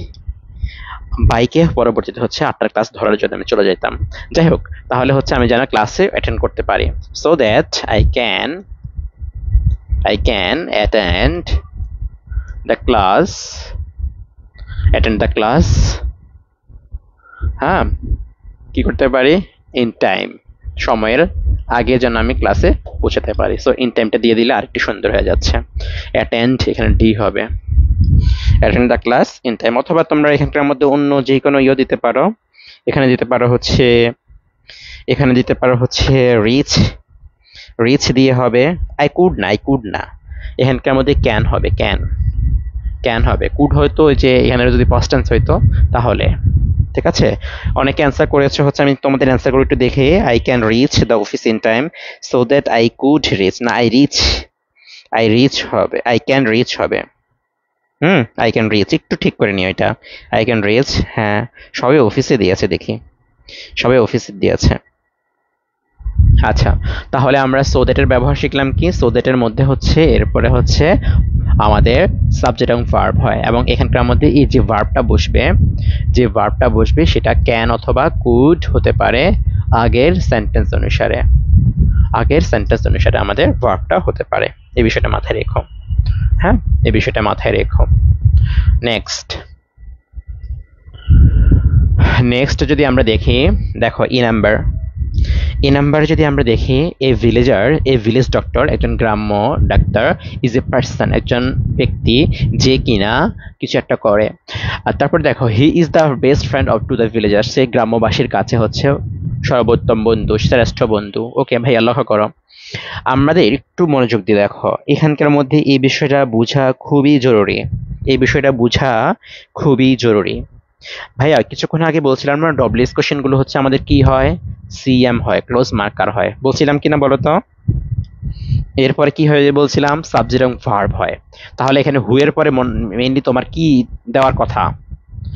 বাইকে পরবর্তীতে হচ্ছে আটটার ক্লাস ধরার জন্য আমি চলে যেতাম। যাই হোক, তাহলে হচ্ছে আমি যেন ক্লাসে অ্যাটেন্ড করতে পারি, so that I can I can attend the class, attend the class, হ্যাঁ, কি করতে পারি, ইন টাইম, সময়ের আগে যেন আমি ক্লাসে পৌঁছাতে পারি। সো ইন টাইমটা দিয়ে দিলে আরেকটু সুন্দর হয়ে যাচ্ছে, অ্যাটেন্ড এখানে ডি হবে, attend the class in time. অথবা তোমরা এখানকার মধ্যে অন্য যে কোনো ইয়ে দিতে পারো, এখানে দিতে পারো হচ্ছে, এখানে দিতে পারো হচ্ছে রিচ, রিচ দিয়ে হবে, আই কুড না, আই কুড না, এখানকার মধ্যে ক্যান হবে, ক্যান ক্যান হবে, কুড হয়তো যে এখানে যদি পাস্ট টেন্স হইতো তাহলে। ঠিক আছে, অনেকে অ্যান্সার করেছে হচ্ছে, আমি তোমাদের অ্যান্সার করে একটু দেখে, I can reach the office in time so that I could reach, না আই রিচ, আই রিচ হবে, আই ক্যান রিচ হবে। হুম, আই ক্যান রিচ, একটু ঠিক করে নিও এটা, আই ক্যান রিচ। হ্যাঁ, সবাই অফিসে দিয়েছে দেখি, সবাই অফিসে দিয়েছে। আচ্ছা, তাহলে আমরা সো দ্যাটের ব্যবহার শিখলাম কি, সো দ্যাটের মধ্যে হচ্ছে এরপরে হচ্ছে আমাদের সাবজেক্ট এবং ভার্ব হয়, এবং এখানকার মধ্যে এই যে ভার্বটা বসবে, যে ভার্বটা বসবে সেটা ক্যান অথবা কুড হতে পারে আগের সেন্টেন্স অনুসারে, আগের সেন্টেন্স অনুসারে আমাদের ভার্বটা হতে পারে। এই বিষয়টা মাথায় রেখো, হ্যাঁ, এই বিষয়টা মাথায় রেখো। নেক্সট নেক্সট যদি আমরা দেখি, দেখো ই নাম্বার, এই নাম্বারে যদি আমরা দেখি, a villager, a village doctor, একজন গ্রাম্য ডাক্তার, ইজ এ পার্সন, একজন ব্যক্তি যে কিনা কিছু একটা করে। আর তারপর দেখো, he is the best friend of to the villager, সে গ্রাম্যবাসীর কাছে হচ্ছে সর্বোত্তম বন্ধু, শ্রেষ্ঠ বন্ধু। ওকে ভাইয়া, লক্ষ্য করো, আমাদের একটু মনোযোগ দিয়ে দেখো, এখানকার মধ্যে এই বিষয়টা বোঝা খুবই জরুরি, এই বিষয়টা বোঝা খুবই জরুরি। ভাইয়া কিছুক্ষণ আগে বলছিলাম না, ডব্লিউএস কোশ্চেন গুলো হচ্ছে আমাদের কি হয়, সিএম হয়, ক্লোজ মার্কার হয়, বলছিলাম কিনা বলো তো। এরপরে কি হয় বলছিলাম, সাবজেক্ট এবং ভার্ব হয়। তাহলে এখানে হু এর পরে মেইনলি তোমার কি দেওয়ার কথা,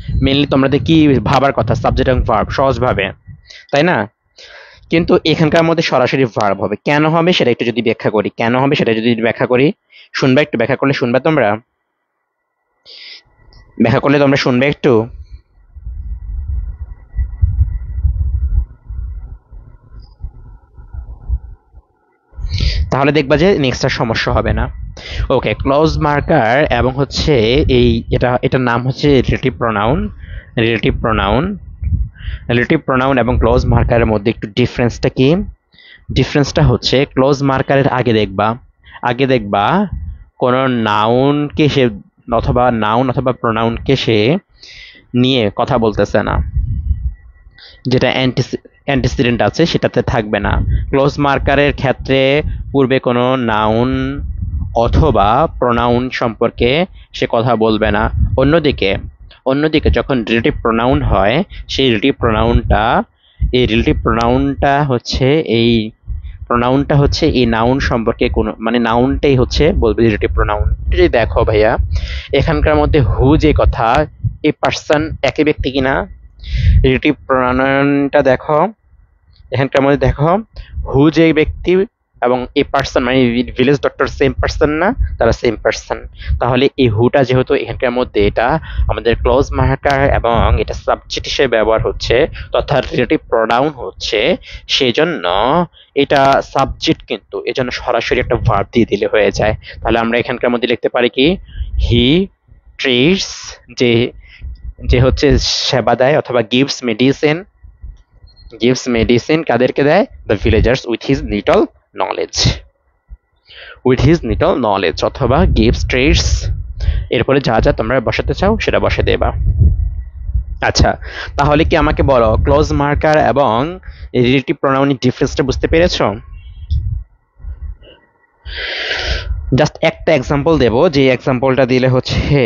মেইনলি তোমাদের কি ভাবার কথা, সাবজেক্ট এবং ভার্ব সহজভাবে, তাই না? কিন্তু এখানকার মধ্যে সরাসরি ভার্ব হবে, কেন হবে সেটা একটু যদি ব্যাখ্যা করি, কেন হবে সেটা যদি ব্যাখ্যা করি, শুনবা একটু, ব্যাখ্যা করলে শুনবা তোমরা, ব্যাখ্যা করলে তোমরা শুনবে একটু। তাহলে দেখবা যে নেক্সট আর সমস্যা হবে না। ওকে, ক্লোজ মার্কার এবং হচ্ছে এই এটা এটার নাম হচ্ছে relative pronoun. Relative pronoun relative pronoun এবং ক্লোজ মার্কারের মধ্যে একটু ডিফারেন্সটা কি? ডিফারেন্সটা হচ্ছে ক্লোজ মার্কারের আগে দেখবা আগে দেখবা কোনো নাউনকে সে অথবা নাউন অথবা প্রোনাউনকে সে নিয়ে কথা বলতেছে না, যেটা অ্যান্টিসিডেন্ট আছে সেটাতে থাকবে না। ক্লোজ মার্কারের ক্ষেত্রে পূর্বে কোনো নাউন অথবা প্রোনাউন সম্পর্কে সে কথা বলবে না। অন্যদিকে অন্যদিকে যখন রিলেটিভ প্রোনাউন হয়, সেই রিলেটিভ প্রোনাউনটা এই রিলেটিভ প্রোনাউনটা হচ্ছে এই প্রোনাউনটা হচ্ছে এই নাউন সম্পর্কে কোনো মানে নাউনটাই হচ্ছে বলবে রিলেটিভ প্রোনাউন। যদি দেখো ভাইয়া এখানকার মধ্যে হু যে কথা, এই পার্সন একই ব্যক্তি কিনা? রিলেটিভ প্রোনাউনটা দেখো, এখানকার মধ্যে দেখো হু যে ব্যক্তি এবং এ পার্সন মানে ভিলেজ ডক্টর সেম পার্সন না? তারা সেম পার্সন। তাহলে এই হুটা যেহেতু এখানকার মধ্যে এটা আমাদের ক্লোজ মার্কার এবং এটা সাবজেক্ট হিসেবে ব্যবহার হচ্ছে তথা রিলেটিভ প্রোনাউন হচ্ছে, সেজন্য এটা সাবজেক্ট, কিন্তু এজন্য সরাসরি একটা ভার্ব দিয়ে দিলে হয়ে যায়। তাহলে আমরা এখানকার মধ্যে লিখতে পারি কি, হি ট্রিটস, যে যে হচ্ছে সেবা দেয় অথবা গিভস মেডিসিন, gives medicine কাদেরকে দেয়? the villagers with his little knowledge, with his little knowledge অথবা gives trades, এরপরে যা যা তোমরা বসাতে চাও সেটা বসে দেবা। আচ্ছা, তাহলে কি আমাকে বলো ক্লোজ মার্কার এবং রিলেটিভ প্রোনাউনের ডিফারেন্সটা বুঝতে পেরেছো? জাস্ট একটা এক্সাম্পল দেব, যে এক্সাম্পলটা দিলে হচ্ছে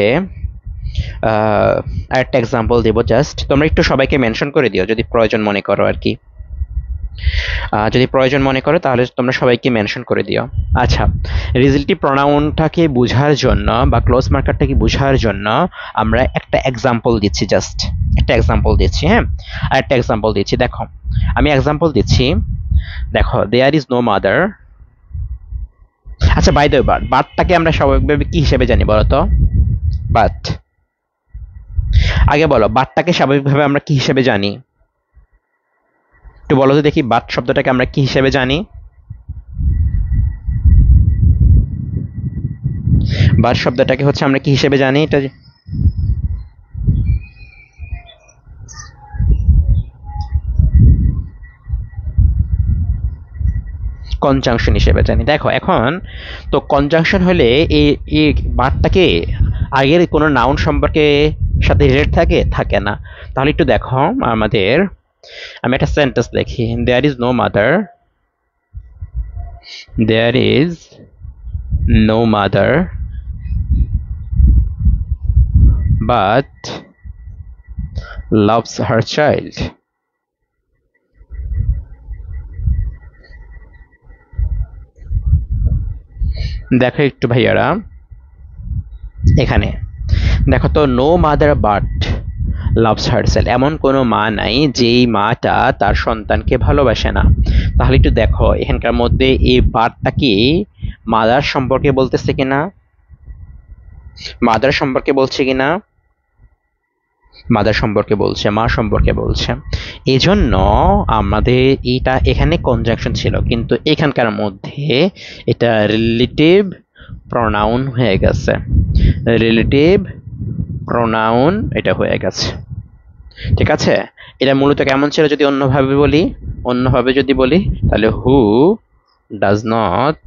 আরেকটা এক্সাম্পল দেব, জাস্ট তোমরা একটু সবাইকে মেনশন করে দিও যদি প্রয়োজন মনে করো আর কি, যদি প্রয়োজন মনে করো তাহলে তোমরা সবাইকে মেনশন করে দিও। আচ্ছা, রিলেটিভ প্রোনাউনটাকে বোঝার জন্য বা ক্লোজ মার্কারটাকে বোঝার জন্য আমরা একটা এক্সাম্পল দিচ্ছি, জাস্ট একটা এক্সাম্পল দিচ্ছি। হ্যাঁ, আর একটা এক্সাম্পল দিচ্ছি, দেখো আমি এক্সাম্পল দিচ্ছি, দেখো দেয়ার ইজ নো মাদার। আচ্ছা, বাই দ্য ওয়ে, বাট বাটটাকে আমরা স্বাভাবিকভাবে কি হিসেবে জানি বলো তো? বাট, আগে বলো বাটটাকে স্বাভাবিকভাবে আমরা কি হিসেবে জানি? একটু বলো তো দেখি, বাট শব্দটাকে আমরা কি হিসেবে জানি? বাট শব্দটাকে হচ্ছে আমরা কি হিসেবে জানি? এটা কনজাংশন হিসেবে জানি। দেখো এখন তো কনজাংশন হলে এই এই বাটটাকে আগের কোনো নাউন সম্পর্কে সাথে রিলেট থাকে থাকে না। তাহলে একটু দেখো আমাদের, আমি একটা সেন্টেন্স লিখি, there is no mother, there is no mother but loves her child. দেখো একটু ভাইয়ারা এখানে দেখো তো, no mother but loves herself, এমন কোনো মা নাই যেই মাটা তার সন্তানকে ভালোবাসে না। তাহলে একটু দেখো এখানকার মধ্যে এই বাটটা কি মাদার সম্পর্কে বলতেছে কিনা? মাদার সম্পর্কে বলছে কিনা? মাদার সম্পর্কে বলছে, মা সম্পর্কে বলছে। এজন্য আমাদের এটা এখানে কনজাংশন ছিল, কিন্তু এখানকার মধ্যে এটা রিলেটিভ প্রোনাউন হয়ে গেছে, রিলেটিভ প্রোনাউন এটা হয়ে গেছে। ঠিক আছে, এটা মূলত কেমন ছিল যদি অন্যভাবে বলি, অন্যভাবে যদি বলি তাহলে হু ডাজ নট,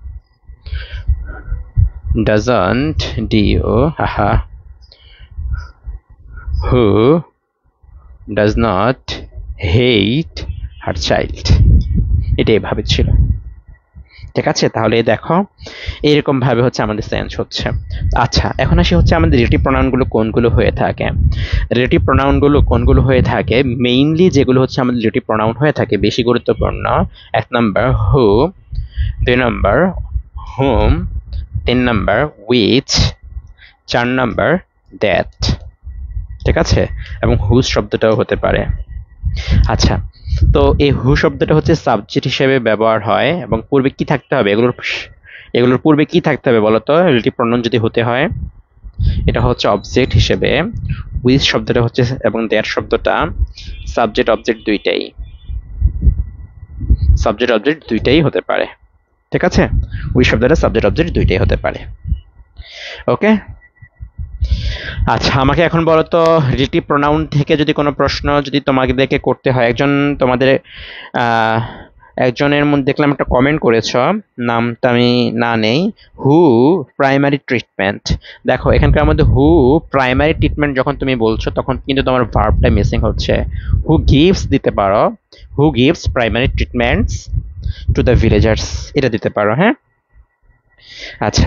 ডাজন্ট, ডিও হাহা, who does not hate her child, এটা এভাবে ছিল। ঠিক আছে, তাহলে দেখো এরকম ভাবে হচ্ছে আমাদের সেন্স হচ্ছে। আচ্ছা, এখন আসি হচ্ছে আমাদের রিলেটিভ প্রোনাউনগুলো কোনগুলো হয়ে থাকে। রিলেটিভ প্রোনাউনগুলো কোনগুলো হয়ে থাকে, মেইনলি যেগুলো হচ্ছে আমাদের রিলেটিভ প্রোনাউন হয়ে থাকে বেশি গুরুত্বপূর্ণ, এক নাম্বার হু, দুই নাম্বার হুম, তিন নাম্বার উইচ, চার নাম্বার দ্যাট। ঠিক আছে, এবং হুজ শব্দটাও হতে পারে। আচ্ছা, তো এই হু শব্দটা হচ্ছে সাবজেক্ট হিসেবে ব্যবহার হয় এবং পূর্বে কি থাকতে হবে, এগুলোর এগুলোর পূর্বে কি থাকতে হবে বলতো, রিলেটিভ প্রনাউন যদি হতে হয় এটা হচ্ছে অবজেক্ট হিসেবে, উইথ শব্দটা হচ্ছে এবং দ্যাট শব্দটা সাবজেক্ট অবজেক্ট দুইটাই, সাবজেক্ট অবজেক্ট দুইটাই হতে পারে। ঠিক আছে, উইথ শব্দটা সাবজেক্ট অবজেক্ট দুইটাই হতে পারে। ওকে, আচ্ছা আমাকে এখন বলো তো, রিলেটিভ প্রোনাউন থেকে যদি কোনো প্রশ্ন যদি তোমাদেরকে করতে হয়, একজন তোমাদের আহ, একজনের মধ্যে দেখলাম একটা কমেন্ট করেছ, নামটা আমি না নেই, হু প্রাইমারি ট্রিটমেন্ট। দেখো এখানকার মধ্যে হু প্রাইমারি ট্রিটমেন্ট যখন তুমি বলছো তখন কিন্তু তোমার ভার্বটা মিসিং হচ্ছে। হু গিভস দিতে পারো, who gives primary treatments to the villagers, এটা দিতে পারো। হ্যাঁ, আচ্ছা,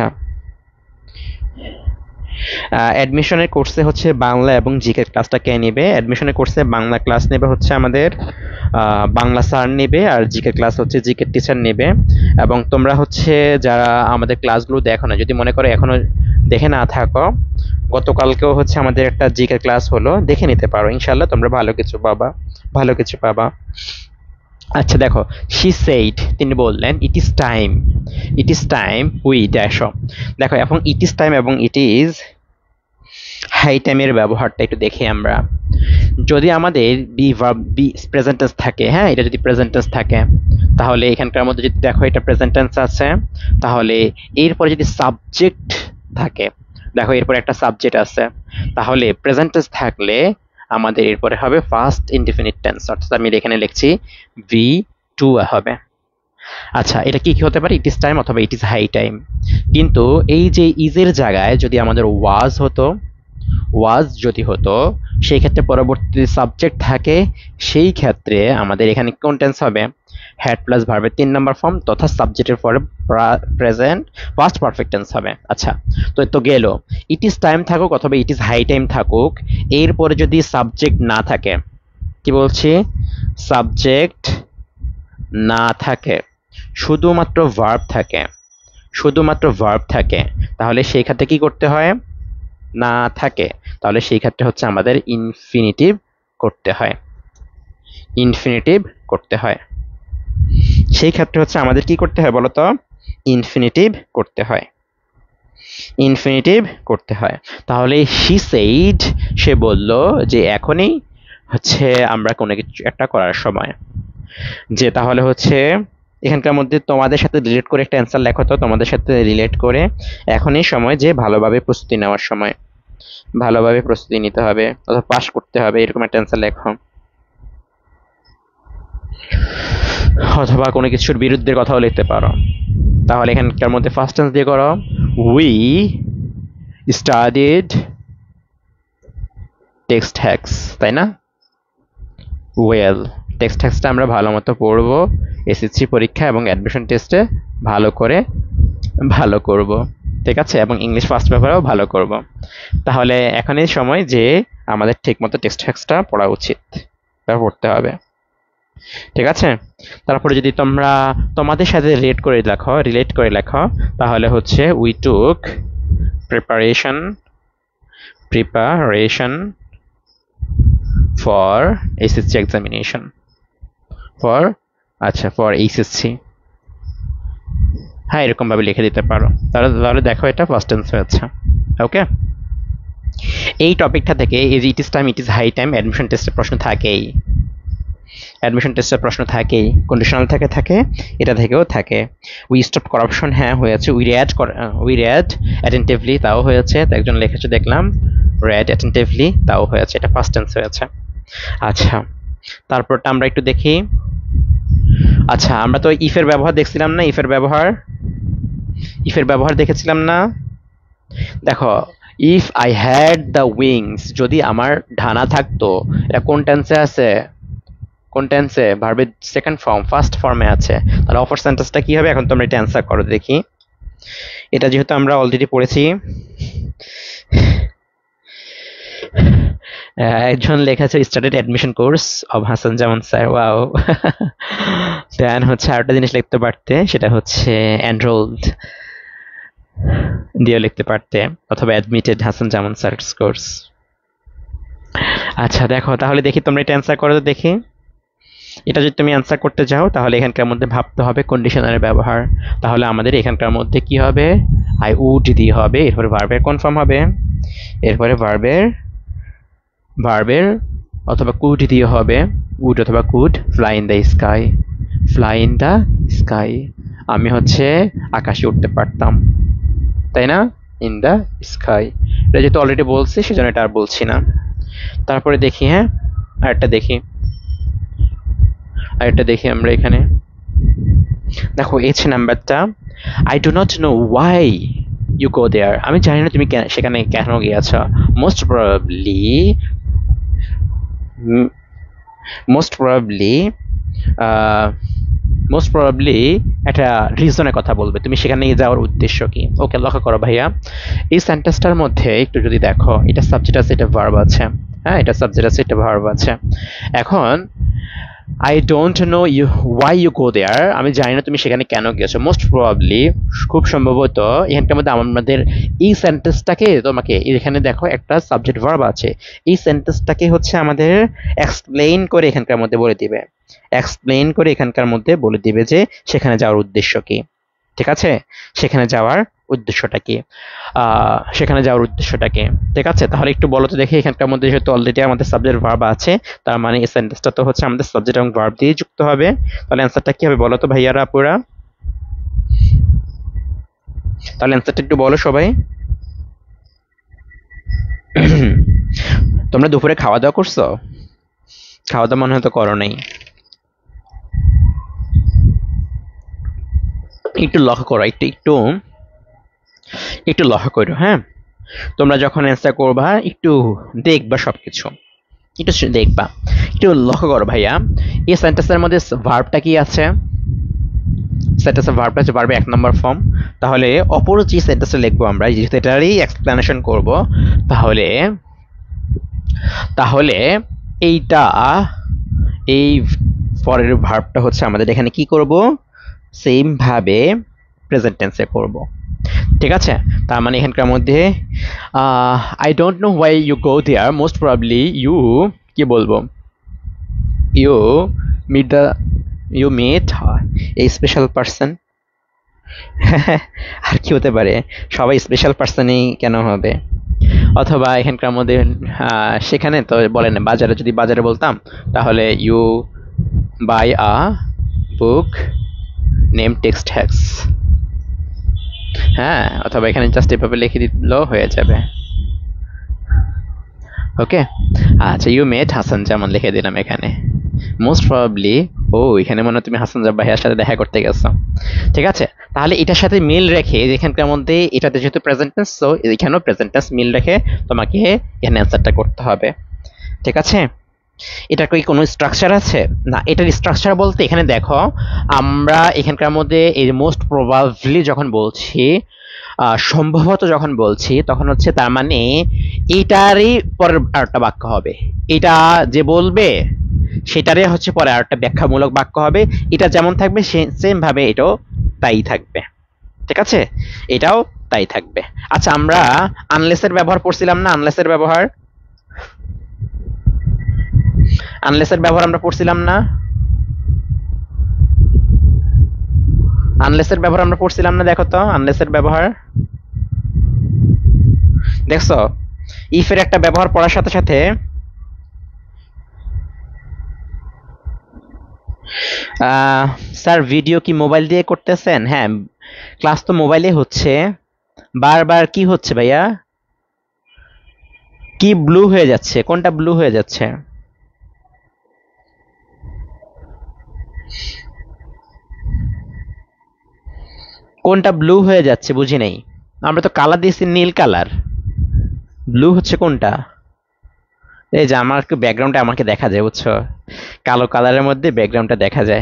অ্যাডমিশনের কোর্সে হচ্ছে বাংলা এবং জিকে ক্লাসটা কে নেবে? অ্যাডমিশনের কোর্সে বাংলা ক্লাস নেবে হচ্ছে আমাদের আহ, বাংলা স্যার নেবে, আর জিকে ক্লাস হচ্ছে জিকে টিচার নেবে। এবং তোমরা হচ্ছে যারা আমাদের ক্লাসগুলো দেখো না, যদি মনে করো এখনো দেখে না থাকো, গতকালকেও হচ্ছে আমাদের একটা জিকে ক্লাস হলো, দেখে নিতে পারো, ইনশাল্লাহ তোমরা ভালো কিছু পাবা, ভালো কিছু পাবা। আচ্ছা দেখো, শি সেইড, তিনি বললেন, it is time, it is time we dash. দেখো এখন ইট ইজ টাইম এবং ইট ইজ হাই টাইমের ব্যবহারটা একটু দেখি আমরা। যদি আমাদের be verb be present tense থাকে, হ্যাঁ এটা যদি প্রেজেন্ট টেন্স থাকে, তাহলে এখানকার মধ্যে যদি দেখো এটা প্রেজেন্ট টেন্স আছে, তাহলে এরপরে যদি সাবজেক্ট থাকে, দেখো এরপরে একটা সাবজেক্ট আছে, তাহলে প্রেজেন্ট টেন্স থাকলে আমাদের এরপরে হবে ফার্স্ট ইনডিফিনিট টেন্স, অর্থাৎ আমি এখানে লিখছি ভি টু হবে। আচ্ছা, এটা কি কি হতে পারে, ইট ইজ টাইম অথবা ইট ইজ হাই টাইম। কিন্তু এই যে ইজের জায়গায় যদি আমাদের ওয়াজ হতো, ওয়াজ যদি হতো, সেই ক্ষেত্রে পরবর্তী সাবজেক্ট থাকে, সেই ক্ষেত্রে আমাদের এখানে কোন টেন্স হবে, হ্যাড প্লাস ভার্বের তিন নম্বর ফর্ম তথা সাবজেক্টের পরে প্রেজেন্ট ফার্স্ট পারফেক্ট টেন্স হবে। আচ্ছা, তো তো গেল, ইট ইজ টাইম থাকুক অথবা ইট ইজ হাই টাইম থাকুক, এরপরে যদি সাবজেক্ট না থাকে, কি বলছি, সাবজেক্ট না থাকে, শুধুমাত্র ভার্ব থাকে, শুধুমাত্র ভার্ব থাকে, তাহলে সেই ক্ষেত্রে কি করতে হয়, না থাকে, তাহলে সেই ক্ষেত্রে হচ্ছে আমাদের ইনফিনিটিভ করতে হয়, ইনফিনিটিভ করতে হয়, সেই ক্ষেত্রে হচ্ছে আমাদের কি করতে হয় বলতো, ইনফিনিটিভ করতে হয়, ইনফিনিটিভ করতে হয়। তাহলে শি সেইড, সে বলল যে এখনই হচ্ছে আমরা কোনো কিছু একটা করার সময়, যে তাহলে হচ্ছে এখানকার মধ্যে তোমাদের সাথে রিলেট করে একটা অ্যান্সার লেখো তো, তোমাদের সাথে রিলেট করে, এখনই সময় যে ভালোভাবে প্রস্তুতি নেওয়ার সময়, ভালোভাবে প্রস্তুতি নিতে হবে অথবা পাস করতে হবে, এরকম একটা অ্যান্সার লেখো। অথবা কোনো কিছুর বিরুদ্ধে কথাও লিখতে পারো। তাহলে এখানকার মধ্যে ফার্স্ট টেন্স দিয়ে করো, উই স্টাডিড টেক্সট হ্যাক্স, তাই না? ওয়েল, টেক্সট হ্যাক্সটা আমরা ভালো মতো পড়বো এসএসসি পরীক্ষা এবং অ্যাডমিশন টেস্টে ভালো করে ভালো করব, ঠিক আছে, এবং ইংলিশ ফার্স্ট পেপারেও ভালো করব। তাহলে এখনই সময় যে আমাদের ঠিকমতো টেক্সট হ্যাক্সটা পড়া উচিত বা পড়তে হবে, ঠিক আছে। তারপরে যদি তোমরা তোমাদের সাথে রিলেট করে লেখো, রিলেট করে লেখো, তাহলে হচ্ছে we took preparation preparation for SSC examination, for আচ্ছা ফর এইচএসসি, হ্যাঁ এরকম ভাবে লিখে দিতে পারো। তাহলে তাহলে দেখো এটা ফার্স্ট টেন্স হয়েছে। ওকে, এই টপিকটা থেকে এই যে it is time it is high time admission টেস্টের প্রশ্ন থাকেই, অ্যাডমিশন টেস্টের প্রশ্ন থাকেই, কন্ডিশনাল থেকে থাকে, এটা থেকেও থাকে। উই স্টপ করাপশন, হ্যাঁ হয়েছে। We read we read attentively, তাও হয়েছে, তো একজন লিখেছে দেখলাম রেড অ্যাটেন্টিভলি, তাও হয়েছে, এটা ফার্স্ট টেন্স হয়েছে। আচ্ছা, তারপরটা আমরা একটু দেখি। আচ্ছা, আমরা তো ইফের ব্যবহার দেখছিলাম না, ইফের ব্যবহার ইফের ব্যবহার দেখেছিলাম না। দেখো, if I had the wings, যদি আমার ডানা থাকতো, এটা কোন টেন্সে আছে, কোন টেন্সে, ভার্বের সেকেন্ড ফর্ম ফার্স্ট ফর্মে আছে, তাহলে অফার সেন্টেন্সটা কি হবে, এখন তোমরা এটা অ্যান্সার করো দেখি। এটা যেহেতু আমরা অলরেডি পড়েছি, একজন লেখা আছে started admission course of Hasan Zaman sir, wow. Then হচ্ছে আরেকটা জিনিস লিখতে পারতে, সেটা হচ্ছে এনরোলড দিয়েও লিখতে পারতে, অথবা admitted Hasan Zaman sir course. আচ্ছা দেখো তাহলে দেখি তোমরা এটা অ্যান্সার করো তো দেখি। এটা যদি তুমি অ্যান্সার করতে যাও তাহলে এখানকার মধ্যে ভাবতে হবে কন্ডিশনারের ব্যবহার। তাহলে আমাদের এখানকার মধ্যে কি হবে, আই উড দিয়ে হবে, এরপরে ভার্বের কনফার্ম হবে, এরপরে ভার্বের ভার্বের অথবা কুড দিয়ে হবে, উড অথবা could, fly in the sky, fly in the sky, আমি হচ্ছে আকাশে উঠতে পারতাম, তাই না, ইন দ্য স্কাই। এটা যেহেতু অলরেডি বলছি সেজন্য এটা আর বলছি না। তারপরে দেখি, হ্যাঁ আরেকটা দেখি, আরেকটা দেখি আমরা এখানে দেখো এইচ নাম্বারটা, I do not know why you go there, আমি জানি না তুমি সেখানে কেন গিয়েছ, most probably most probably most probably একটা রিজনের কথা বলবে, তুমি সেখানে যাওয়ার উদ্দেশ্য কি। ওকে লক্ষ্য করো ভাইয়া, এই সেন্টেন্সটার মধ্যে একটু যদি দেখো, এটা সাবজেক্ট আছে, এটা ভার্ব আছে, হ্যাঁ এটা সাবজেক্ট আছে, এটা ভার্ব আছে। এখন I don't know you why you go there, আমি জানি না তুমি সেখানে কেন গিয়েছো, মোস্ট প্রবাবলি খুব সম্ভবত এখানকার মধ্যে আমাদের এই সেন্টেন্সটাকে, তোমাকে এখানে দেখো একটা সাবজেক্ট ভার্ব আছে, এই সেন্টেন্সটাকে হচ্ছে আমাদের এক্সপ্লেইন করে এখানকার মধ্যে বলে দিবে, এক্সপ্লেইন করে এখানকার মধ্যে বলে দিবে যে সেখানে যাওয়ার উদ্দেশ্য কি। ঠিক আছে, সেখানে যাওয়ার উদ্দেশ্যটা কি, সেখানে যাওয়ার উদ্দেশ্যটা কি। ঠিক আছে, তাহলে একটু বলো তো দেখি, এখানকার মধ্যে যেহেতু অলরেডি আমাদের সাবজেক্ট ভার্ব আছে, তার মানে এই সেন্টেন্সটা তো হচ্ছে আমাদের সাবজেক্ট এবং ভার্ব দিয়ে যুক্ত হবে। তাহলে অ্যান্সারটা কি হবে বলো তো ভাইয়ারা আপুরা, তাহলে অ্যান্সারটা একটু বলো সবাই। তোমরা দুপুরে খাওয়া দাওয়া করছো? খাওয়া দাওয়া মনে হয়তো করো নাই। একটু লক্ষ্য করো, একটু একটু একটু লক্ষ্য করো, হ্যাঁ তোমরা যখন অ্যান্সার করবা একটু দেখবা, সবকিছু একটু দেখবা, একটু লক্ষ্য করো ভাইয়া, এই সেন্টেন্সের মধ্যে ভার্বটা কি আছে, সেন্টেন্সের ভার্বটা হচ্ছে ভার্বের এক নম্বর ফর্ম। তাহলে অপর যে সেন্টেন্সটা লিখবো আমরা, যেহেতু এটারই এক্সপ্লেনেশন করব, তাহলে তাহলে এইটা এই পরের ভার্বটা হচ্ছে আমাদের এখানে কি করব, সেম ভাবে প্রেজেন্ট টেন্সে করব। ঠিক আছে, তার মানে এখানকার মধ্যে I don't know why you go there, most probably you কি বলবো, you meet the you met a special person. আর কি হতে পারে, সবাই স্পেশাল পার্সনই কেন হবে। অথবা এখানকার মধ্যে সেখানে তো বলেন বাজারে, যদি বাজারে বলতাম তাহলে you buy a book name text hacks, হ্যাঁ অথবা এখানে জাস্ট এভাবে লিখে দিলেও হয়ে যাবে। ওকে, আচ্ছা ইউ মেট হাসান, যেমন লিখে দিলাম এখানে, মোস্ট প্রবাবলি ও এখানে মনে হয় তুমি হাসান জাহ ভাইয়ার সাথে দেখা করতে গেছো। ঠিক আছে, তাহলে এটার সাথে মিল রেখে এখানকার মধ্যে এটাতে যেহেতু প্রেজেন্ট টেন্স, সো এখানেও প্রেজেন্ট টেন্স মিল রেখে তোমাকে এখানে অ্যান্সারটা করতে হবে। ঠিক আছে, এটা কি কোনো স্ট্রাকচার আছে না, এটার স্ট্রাকচার বলতে এখানে দেখো, আমরা এখানকার মধ্যে এই মোস্ট প্রবাবলি যখন বলছি, সম্ভবত যখন বলছি, তখন হচ্ছে তার মানে এইটারই পরের আরেকটা বাক্য হবে, এটা যে বলবে সেটারে হচ্ছে পরে আরেকটা ব্যাখ্যামূলক বাক্য হবে, এটা যেমন থাকবে সেম ভাবে এটাও তাই থাকবে। ঠিক আছে, এটাও তাই থাকবে। আচ্ছা আমরা আনলেসের ব্যবহার পড়ছিলাম না, আনলেসের ব্যবহার আনলেসের ব্যবহার আমরা পড়ছিলাম না, আনলেসের ব্যবহার আমরা পড়ছিলাম না, দেখো তো আনলেসের ব্যবহার দেখছো, ইফের একটা ব্যবহার পড়ার সাথে সাথে স্যার ভিডিও কি মোবাইল দিয়ে করতেছেন? হ্যাঁ ক্লাস তো মোবাইলে হচ্ছে, বারবার কি হচ্ছে ভাইয়া, কি ব্লু হয়ে যাচ্ছে, কোনটা ব্লু হয়ে যাচ্ছে? কোনটা ব্লু হয়ে যাচ্ছে বুঝি নাই, আমরা তো কালার দিয়েছি নীল কালার, ব্লু হচ্ছে কোনটা? এই যে আমার ব্যাকগ্রাউন্ডটা আমাকে দেখা যায় বুঝছো, কালো কালারের মধ্যে ব্যাকগ্রাউন্ডটা দেখা যায়।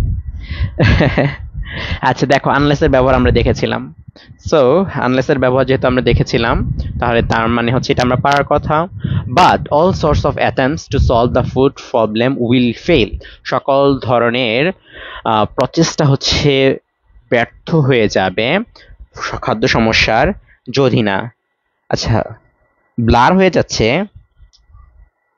আচ্ছা দেখো আনলেসের ব্যবহার আমরা দেখেছিলাম, সো আনলেসের ব্যবহার যেহেতু আমরা দেখেছিলাম, তাহলে তার মানে হচ্ছে এটা আমরা পারার কথা। But all source of attempts to solve the food problem will fail, সকল ধরনের প্রচেষ্টা হচ্ছে ব্যর্থ হয়ে যাবে খাদ্য সমস্যার যদি না, আচ্ছা ব্লার হয়ে যাচ্ছে,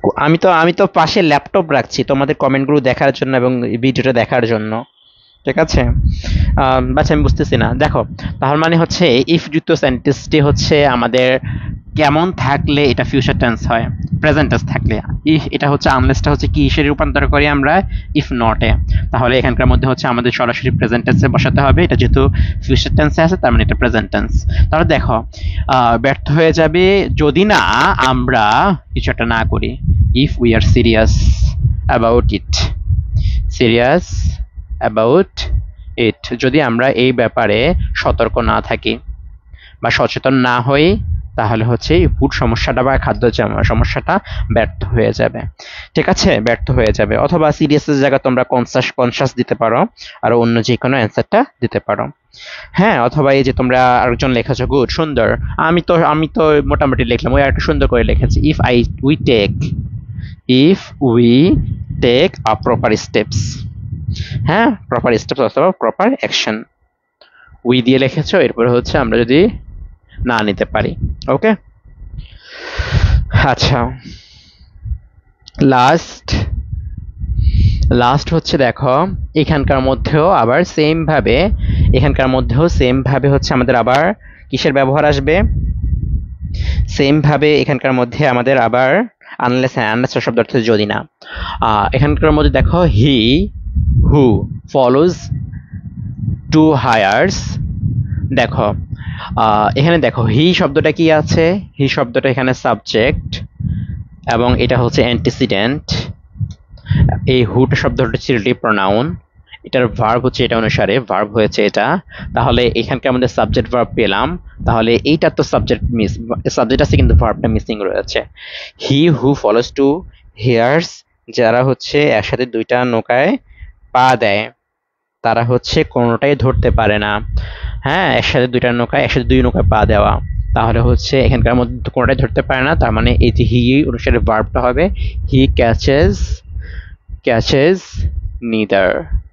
আমি তো আমি তো পাশে ল্যাপটপ রাখছি তোমাদের কমেন্টগুলো দেখার জন্য এবং ভিডিওটা দেখার জন্য, ঠিক আছে? আহ, বাচ্চা আমি বুঝতেছি না, দেখো তাহলে মানে হচ্ছে ইফ যুক্ত সেন্টেন্সটি হচ্ছে আমাদের কেমন থাকলে এটা ফিউচার টেন্স হয়, প্রেজেন্ট টেন্স থাকলে। ইফ এটা হচ্ছে আনলেসটা হচ্ছে কি হিসেবে রূপান্তর করি আমরা ইফ নটে, তাহলে এখানকার মধ্যে হচ্ছে আমাদের সরাসরি প্রেজেন্ট টেন্সে বসাতে হবে। এটা যেহেতু ফিউচার টেন্সে আছে তার মানে এটা প্রেজেন্ট টেন্স। তাহলে দেখো আহ, ব্যর্থ হয়ে যাবে যদি না আমরা কিছু একটা না করি। If we are serious about it, serious about it, যদি আমরা এই ব্যাপারে সতর্ক না থাকি বা সচেতন না হই, তাহলে হচ্ছে এই ফুড সমস্যাটা বা খাদ্য জাম- সমস্যাটা ব্যর্থ হয়ে যাবে, ঠিক আছে? ব্যর্থ হয়ে যাবে। অথবা সিরিয়াসের জায়গায় তোমরা কনসাস কনসাস দিতে পারো, আর অন্য যে কোনো অ্যান্সারটা দিতে পারো। হ্যাঁ, অথবা এই যে তোমরা আরেকজন লেখেছো, গুড, সুন্দর। আমি তো আমি তো মোটামুটি লিখলাম, ওই একটা সুন্দর করে লিখেছি। If I we take, if we take a proper steps, হ্যাঁ, প্রপার স্টেপস অথবা প্রপার অ্যাকশন, উই দিয়ে লিখেছো, এরপরে হচ্ছে আমরা যদি না নিতে পারি। ওকে, আচ্ছা, লাস্ট লাস্ট হচ্ছে দেখো এখানকার মধ্যেও আবার সেম ভাবে এখানকার মধ্যেও সেম ভাবে হচ্ছে আমাদের আবার কিসের ব্যবহার আসবে? সেম ভাবে এখানকার মধ্যে আমাদের আবার আনলেস, হ্যাঁ আনলেস শব্দ অর্থ যদি না। আহ, এখানকার মধ্যে দেখো হি হু ফলোজ টু হায়ার্স, দেখো আহ, এখানে দেখো হি শব্দটা কি আছে? হি শব্দটা এখানে সাবজেক্ট এবং এটা হচ্ছে অ্যান্টিসিডেন্ট। এই হুট শব্দটা হচ্ছে রিলেটিভ প্রোনাউন, এটার ভার্ব হচ্ছে এটা অনুসারে ভার্ব হয়েছে এটা। তাহলে এখানকার আমাদের সাবজেক্ট ভার্ব পেলাম, তাহলে এইটার তো সাবজেক্ট মিস, সাবজেক্ট আছে কিন্তু ভার্বটা মিসিং রয়েছে। He who follows to hears, যারা হচ্ছে একসাথে দুইটা নৌকায় পা দেয় তারা হচ্ছে কোনোটাই ধরতে পারে না। হ্যাঁ, একসাথে দুইটা নৌকায় একসাথে দুই নৌকায় পা দেওয়া, তাহলে হচ্ছে এখানকার মধ্যে কোনোটাই ধরতে পারে না, তার মানে এই যে হি অনুসারে ভার্বটা হবে হি ক্যাচেস ক্যাচেস নিদার।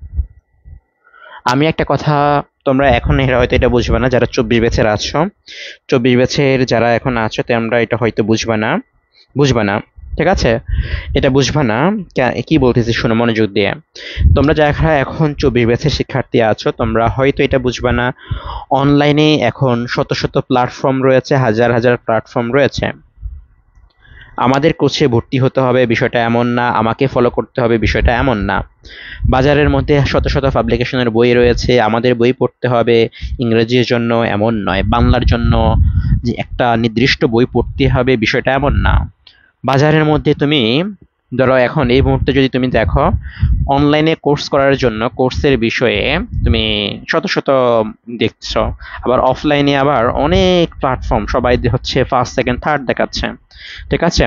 আমি একটা কথা, তোমরা এখন এরা হয়তো এটা বুঝবে না যারা চব্বিশ ব্যাচের আছো, চব্বিশ ব্যাচের যারা এখন আছো তোমরা এটা হয়তো বুঝবে না, বুঝবে না, ঠিক আছে? এটা বুঝবে না, কে- কি বলতেছি শোনো মনোযোগ দিয়ে। তোমরা যারা এখন চব্বিশ ব্যাচের শিক্ষার্থী আছো তোমরা হয়তো এটা বুঝবে না, অনলাইনে এখন শত শত প্ল্যাটফর্ম রয়েছে, হাজার হাজার প্ল্যাটফর্ম রয়েছে। আমাদের কোর্সে ভর্তি হতে হবে বিষয়টা এমন না, আমাকে ফলো করতে হবে বিষয়টা এমন না। বাজারের মধ্যে শত শত পাবলিকেশনের বই রয়েছে, আমাদের বই পড়তে হবে ইংরেজির জন্য এমন নয়, বাংলার জন্য যে একটা নির্দিষ্ট বই পড়তে হবে বিষয়টা এমন না। বাজারের মধ্যে তুমি ধরো এখন এই মুহূর্তে যদি তুমি দেখো অনলাইনে কোর্স করার জন্য কোর্সের বিষয়ে তুমি শত শত দেখছো, আবার অফলাইনে আবার অনেক প্ল্যাটফর্ম, সবাই হচ্ছে ফার্স্ট সেকেন্ড থার্ড দেখাচ্ছে, ঠিক আছে?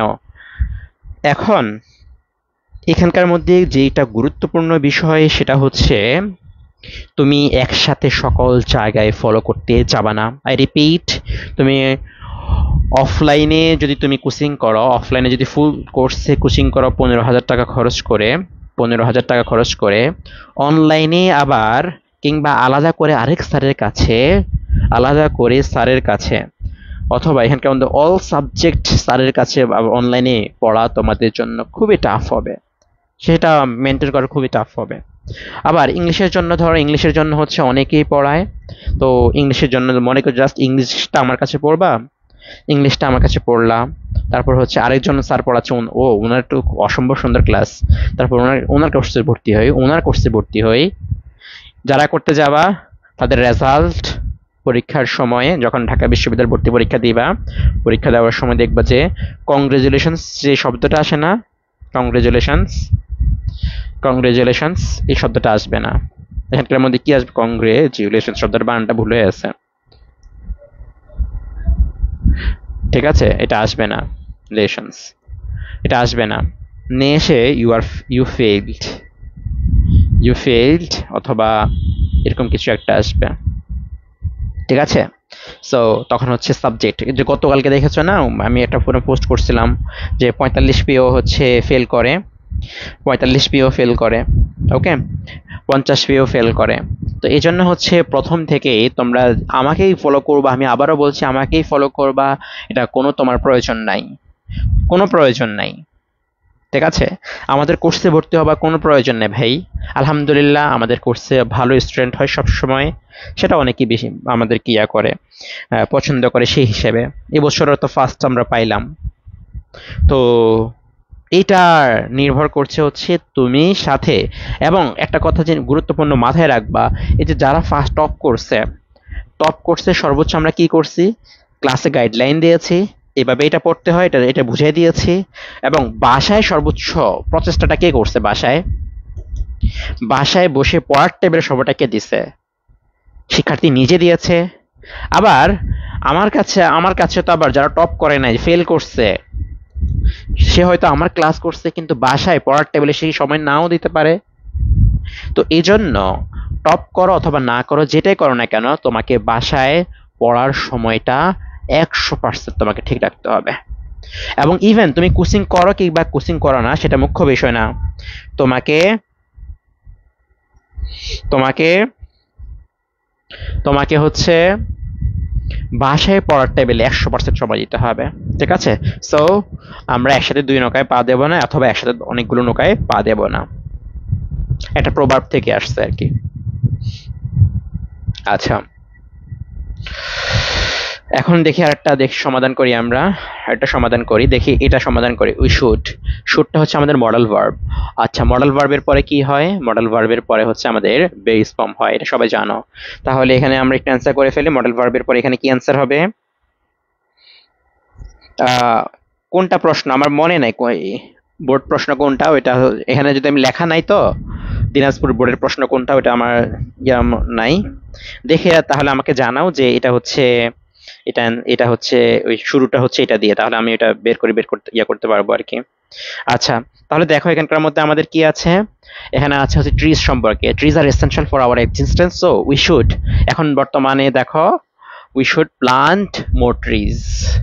এখন এখানকার মধ্যে যেটা গুরুত্বপূর্ণ বিষয় সেটা হচ্ছে তুমি একসাথে সকল জায়গায় ফলো করতে যাবা না। আই রিপিট, তুমি অফলাইনে যদি তুমি কোচিং করো, অফলাইনে যদি ফুল কোর্সে কোচিং করো পনেরো হাজার টাকা খরচ করে, পনেরো হাজার টাকা খরচ করে, অনলাইনে আবার কিংবা আলাদা করে আরেক স্যারের কাছে, আলাদা করে স্যারের কাছে অথবা এখানকার মধ্যে অল সাবজেক্ট স্যারের কাছে অনলাইনে পড়া তোমাদের জন্য খুবই টাফ হবে, সেটা মেনটেন করা খুবই টাফ হবে। আবার ইংলিশের জন্য ধরো ইংলিশের জন্য হচ্ছে অনেকেই পড়ায়, তো ইংলিশের জন্য মনে করো জাস্ট ইংলিশটা আমার কাছে পড়বা, ইংলিশটা আমার কাছে পড়লাম, তারপর হচ্ছে আরেকজন স্যার পড়াচ্ছে, উন- ও ওনার একটু অসম্ভব সুন্দর ক্লাস, তারপর ওনার ওনার কোর্সে ভর্তি হই, ওনার কোর্সে ভর্তি হই। যারা করতে যাবা তাদের রেজাল্ট পরীক্ষার সময়ে যখন ঢাকা বিশ্ববিদ্যালয় ভর্তি পরীক্ষা দিবা, পরীক্ষা দেওয়ার সময় দেখবা যে কংগ্রেচুলেশনস যে শব্দটা আসে না, কংগ্রেচুলেশনস কংগ্রেচুলেশনস এই শব্দটা আসবে না। এখানকার মধ্যে কি আসবে? কংগ্রেচুলেশন শব্দটার বানানটা ভুল হয়ে আছে, ঠিক আছে? এটা আসবে না, লেশনস এটা আসবে না, নে এসে you are you failed, you failed অথবা এরকম কিছু একটা আসবে, ঠিক আছে? সো তখন হচ্ছে সাবজেক্ট, যে গতকালকে দেখেছো না আমি একটা পুরো পোস্ট করছিলাম যে পঁয়তাল্লিশ পিও হচ্ছে ফেল করে, পঁয়তাল্লিশ পিও ফেল করে, ওকে, পঞ্চাশ পিও ফেল করে। তো এই জন্য হচ্ছে প্রথম থেকেই তোমরা আমাকেই ফলো করবা, আমি আবারও বলছি আমাকেই ফলো করবা, এটা কোনো তোমার প্রয়োজন নাই, কোনো প্রয়োজন নাই, ঠিক আছে? আমাদের কোর্সে ভর্তি হবার কোনো প্রয়োজন নেই ভাই। আলহামদুলিল্লাহ আমাদের কোর্সে ভালো স্টুডেন্ট হয় সব সময়, সেটা অনেকেই বেশি আমাদের কি ইয়া করে, আহ, পছন্দ করে সেই হিসেবে। এবছরও তো ফার্স্ট আমরা পাইলাম। তো এটা নির্ভর করছে হচ্ছে তুমি সাথে। এবং একটা কথা যে গুরুত্বপূর্ণ মাথায় রাখবা, এই যে যারা ফার্স্ট টপ করছে, টপ কোর্সে সর্বোচ্চ আমরা কি করছি, ক্লাসে গাইডলাইন দিয়েছি, এভাবে এটা পড়তে হয়, এটা এটা বুঝিয়ে দিয়েছি। এবং বাসায় সর্বোচ্চ প্রচেষ্টাটা কে করছে, বাসায় বাসায় বসে পড়ার টেবিলে সবটা কে দিছে, শিক্ষার্থী নিজে দিয়েছে। আবার আমার কাছে আমার কাছে তো আবার যারা টপ করে নাই, ফেল করছে, সে হয়তো আমার ক্লাস করছে কিন্তু বাসায় পড়ার টেবিলে সেই সময় নাও দিতে পারে। তো এই জন্য টপ করো অথবা না করো, যেটাই করো না কেন, তোমাকে বাসায় পড়ার সময়টা একশো পার্সেন্ট তোমাকে ঠিক রাখতে হবে। এবং ইভেন তুমি কোচিং করো কিংবা কোচিং করো না, সেটা মুখ্য বিষয় না। তোমাকে তোমাকে তোমাকে হচ্ছে বাসায় পড়ার টেবিলে একশো পার্সেন্ট সময় দিতে হবে। ঠিক আছে? সো আমরা একসাথে দুই নৌকায় পা দেবো না, অথবা একসাথে অনেকগুলো নৌকায় পা দেবো না। একটা প্রভাব থেকে আসছে আর কি। আচ্ছা, এখন দেখি আরেকটা দেখি সমাধান করি আমরা। একটা সমাধান করি, দেখি এটা সমাধান করি। উই শুড, শুডটা হচ্ছে আমাদের মডেল ভার্ব। আচ্ছা, মডেল ভার্বের পরে কি হয়? মডেল ভার্বের পরে হচ্ছে আমাদের বেস ফর্ম হয়, এটা সবাই জানো। তাহলে এখানে আমরা একটু অ্যান্সার করে ফেলি। মডেল ভার্বের পরে এখানে কি অ্যান্সার হবে? আহ কোনটা প্রশ্ন আমার মনে নাই, বোর্ড প্রশ্ন কোনটা ওইটা, এখানে যদি আমি লেখা নাই তো দিনাজপুর বোর্ডের প্রশ্ন কোনটা ওইটা আমার ইয়া নাই। দেখে তাহলে আমাকে জানাও যে এটা হচ্ছে, এটা এটা হচ্ছে ওই শুরুটা হচ্ছে এটা দিয়ে, তাহলে আমি এটা বের করে বের করতে ইয়া করতে পারবো আর কি। আচ্ছা, তাহলে দেখো এখানকার মধ্যে আমাদের কি আছে। এখানে আছে হচ্ছে ট্রিজ সম্পর্কে। Trees are essential for our existence, so we should, এখন বর্তমানে দেখো, we should plant more trees.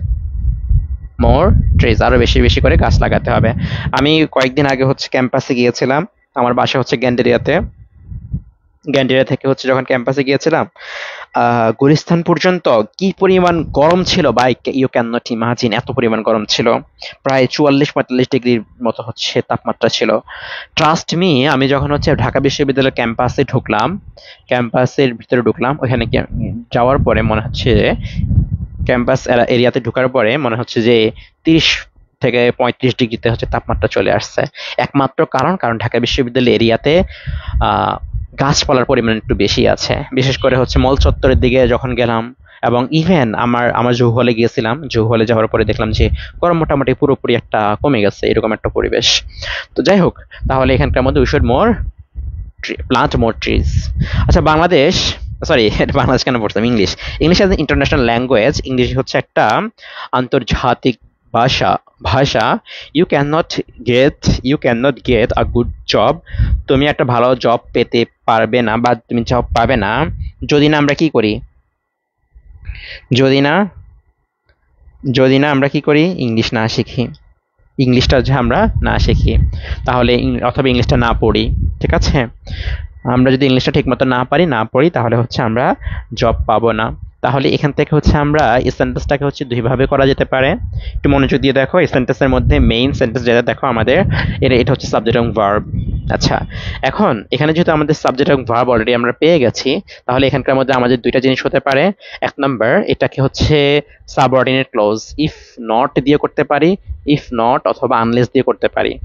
More trees, আরো বেশি বেশি করে গাছ লাগাতে হবে। আমি কয়েকদিন আগে হচ্ছে ক্যাম্পাসে গিয়েছিলাম, আমার বাসা হচ্ছে গ্যান্ডেরিয়াতে। গ্যান্ডেরিয়া থেকে হচ্ছে যখন ক্যাম্পাসে গিয়েছিলাম, আহ গুলিস্তান পর্যন্ত কি পরিমাণ গরম ছিল ভাই, ইউ ক্যান নট ইমাজিন, এত পরিমাণ গরম ছিল। প্রায় চুয়াল্লিশ পঁয়তাল্লিশ ডিগ্রির মতো হচ্ছে তাপমাত্রা ছিল। ট্রাস্ট মি, আমি যখন হচ্ছে ঢাকা বিশ্ববিদ্যালয়ের ক্যাম্পাসে ঢুকলাম, ক্যাম্পাসের ভিতরে ঢুকলাম, ওখানে যাওয়ার পরে মনে হচ্ছে, ক্যাম্পাস এরিয়াতে ঢোকার পরে মনে হচ্ছে যে তিরিশ থেকে পঁয়ত্রিশ ডিগ্রিতে হচ্ছে তাপমাত্রা চলে আসছে। একমাত্র কারণ কারণ ঢাকা বিশ্ববিদ্যালয় এরিয়াতে আহ গাছপালার পরিমাণ একটু বেশি আছে, বিশেষ করে হচ্ছে মল চত্বরের দিকে যখন গেলাম। এবং ইভেন আমার আমার জুহু হলে গিয়েছিলাম, জুহু হলে যাওয়ার পরে দেখলাম যে গরম মোটামুটি পুরোপুরি একটা কমে গেছে, এরকম একটা পরিবেশ। তো যাই হোক, তাহলে এখানকার মধ্যে we should more plant more trees. আচ্ছা, বাংলাদেশ, সরি এটা বাংলাদেশ কেন পড়তাম, English. English as international language, English হচ্ছে একটা আন্তর্জাতিক ভাষা ভাষা you can not get you can not get a good job, তুমি একটা ভালো জব পেতে পারবে না, বা তুমি জব পাবে না যদি না আমরা কি করি, যদি না যদি না আমরা কি করি, ইংলিশ না শিখি। ইংলিশটা যে আমরা না শিখি, তাহলে অথবা ইংলিশটা না পড়ি। ঠিক আছে? আমরা যদি ইংলিশটা ঠিক মতো না পারি, না পড়ি, তাহলে হচ্ছে আমরা জব পাবো না। তাহলে এখান থেকে হচ্ছে আমরা এই সেন্টেন্সটাকে হচ্ছে দুইভাবে করা যেতে পারে। একটু মনোযোগ দিয়ে দেখো, এই সেন্টেন্সের মধ্যে মেইন সেন্টেন্স যেটা দেখো আমাদের, এটা এটা হচ্ছে সাবজেক্ট এবং ভার্ব। আচ্ছা, এখন এখানে যেহেতু আমাদের সাবজেক্ট এবং ভার্ব অলরেডি আমরা পেয়ে গেছি, তাহলে এখানকার মধ্যে আমাদের দুইটা জিনিস হতে পারে। এক নাম্বার, এটাকে হচ্ছে সাবঅর্ডিনেট ক্লজ, ইফ নট দিয়ে করতে পারি, ইফ নট অথবা আনলেস দিয়ে করতে পারি।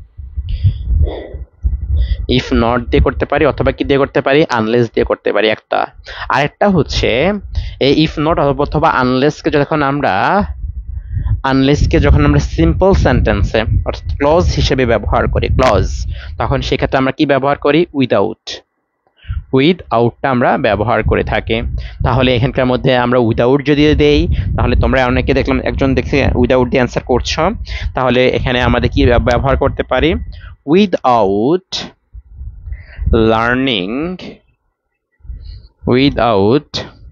ইফ নট দিয়ে করতে পারি অথবা কি দিয়ে করতে পারি, আনলেস দিয়ে করতে পারি একটা। আরেকটা হচ্ছে এই ইফ নট অথবা আনলেসকে যখন আমরা আনলেসকে যখন আমরা সিম্পল সেন্টেন্সে অর্থাৎ ক্লজ হিসেবে ব্যবহার করি, ক্লজ, তখন সেক্ষেত্রে আমরা কি ব্যবহার করি, উইদাউট। উইদাউটটা আমরা ব্যবহার করে থাকি। তাহলে এখানকার মধ্যে আমরা উইদাউট যদি দেই, তাহলে তোমরা অনেকে দেখলাম একজন দেখে উইদাউট দিয়ে অ্যান্সার করছো, তাহলে এখানে আমাদের কি ব্যবহার করতে পারি, without learning without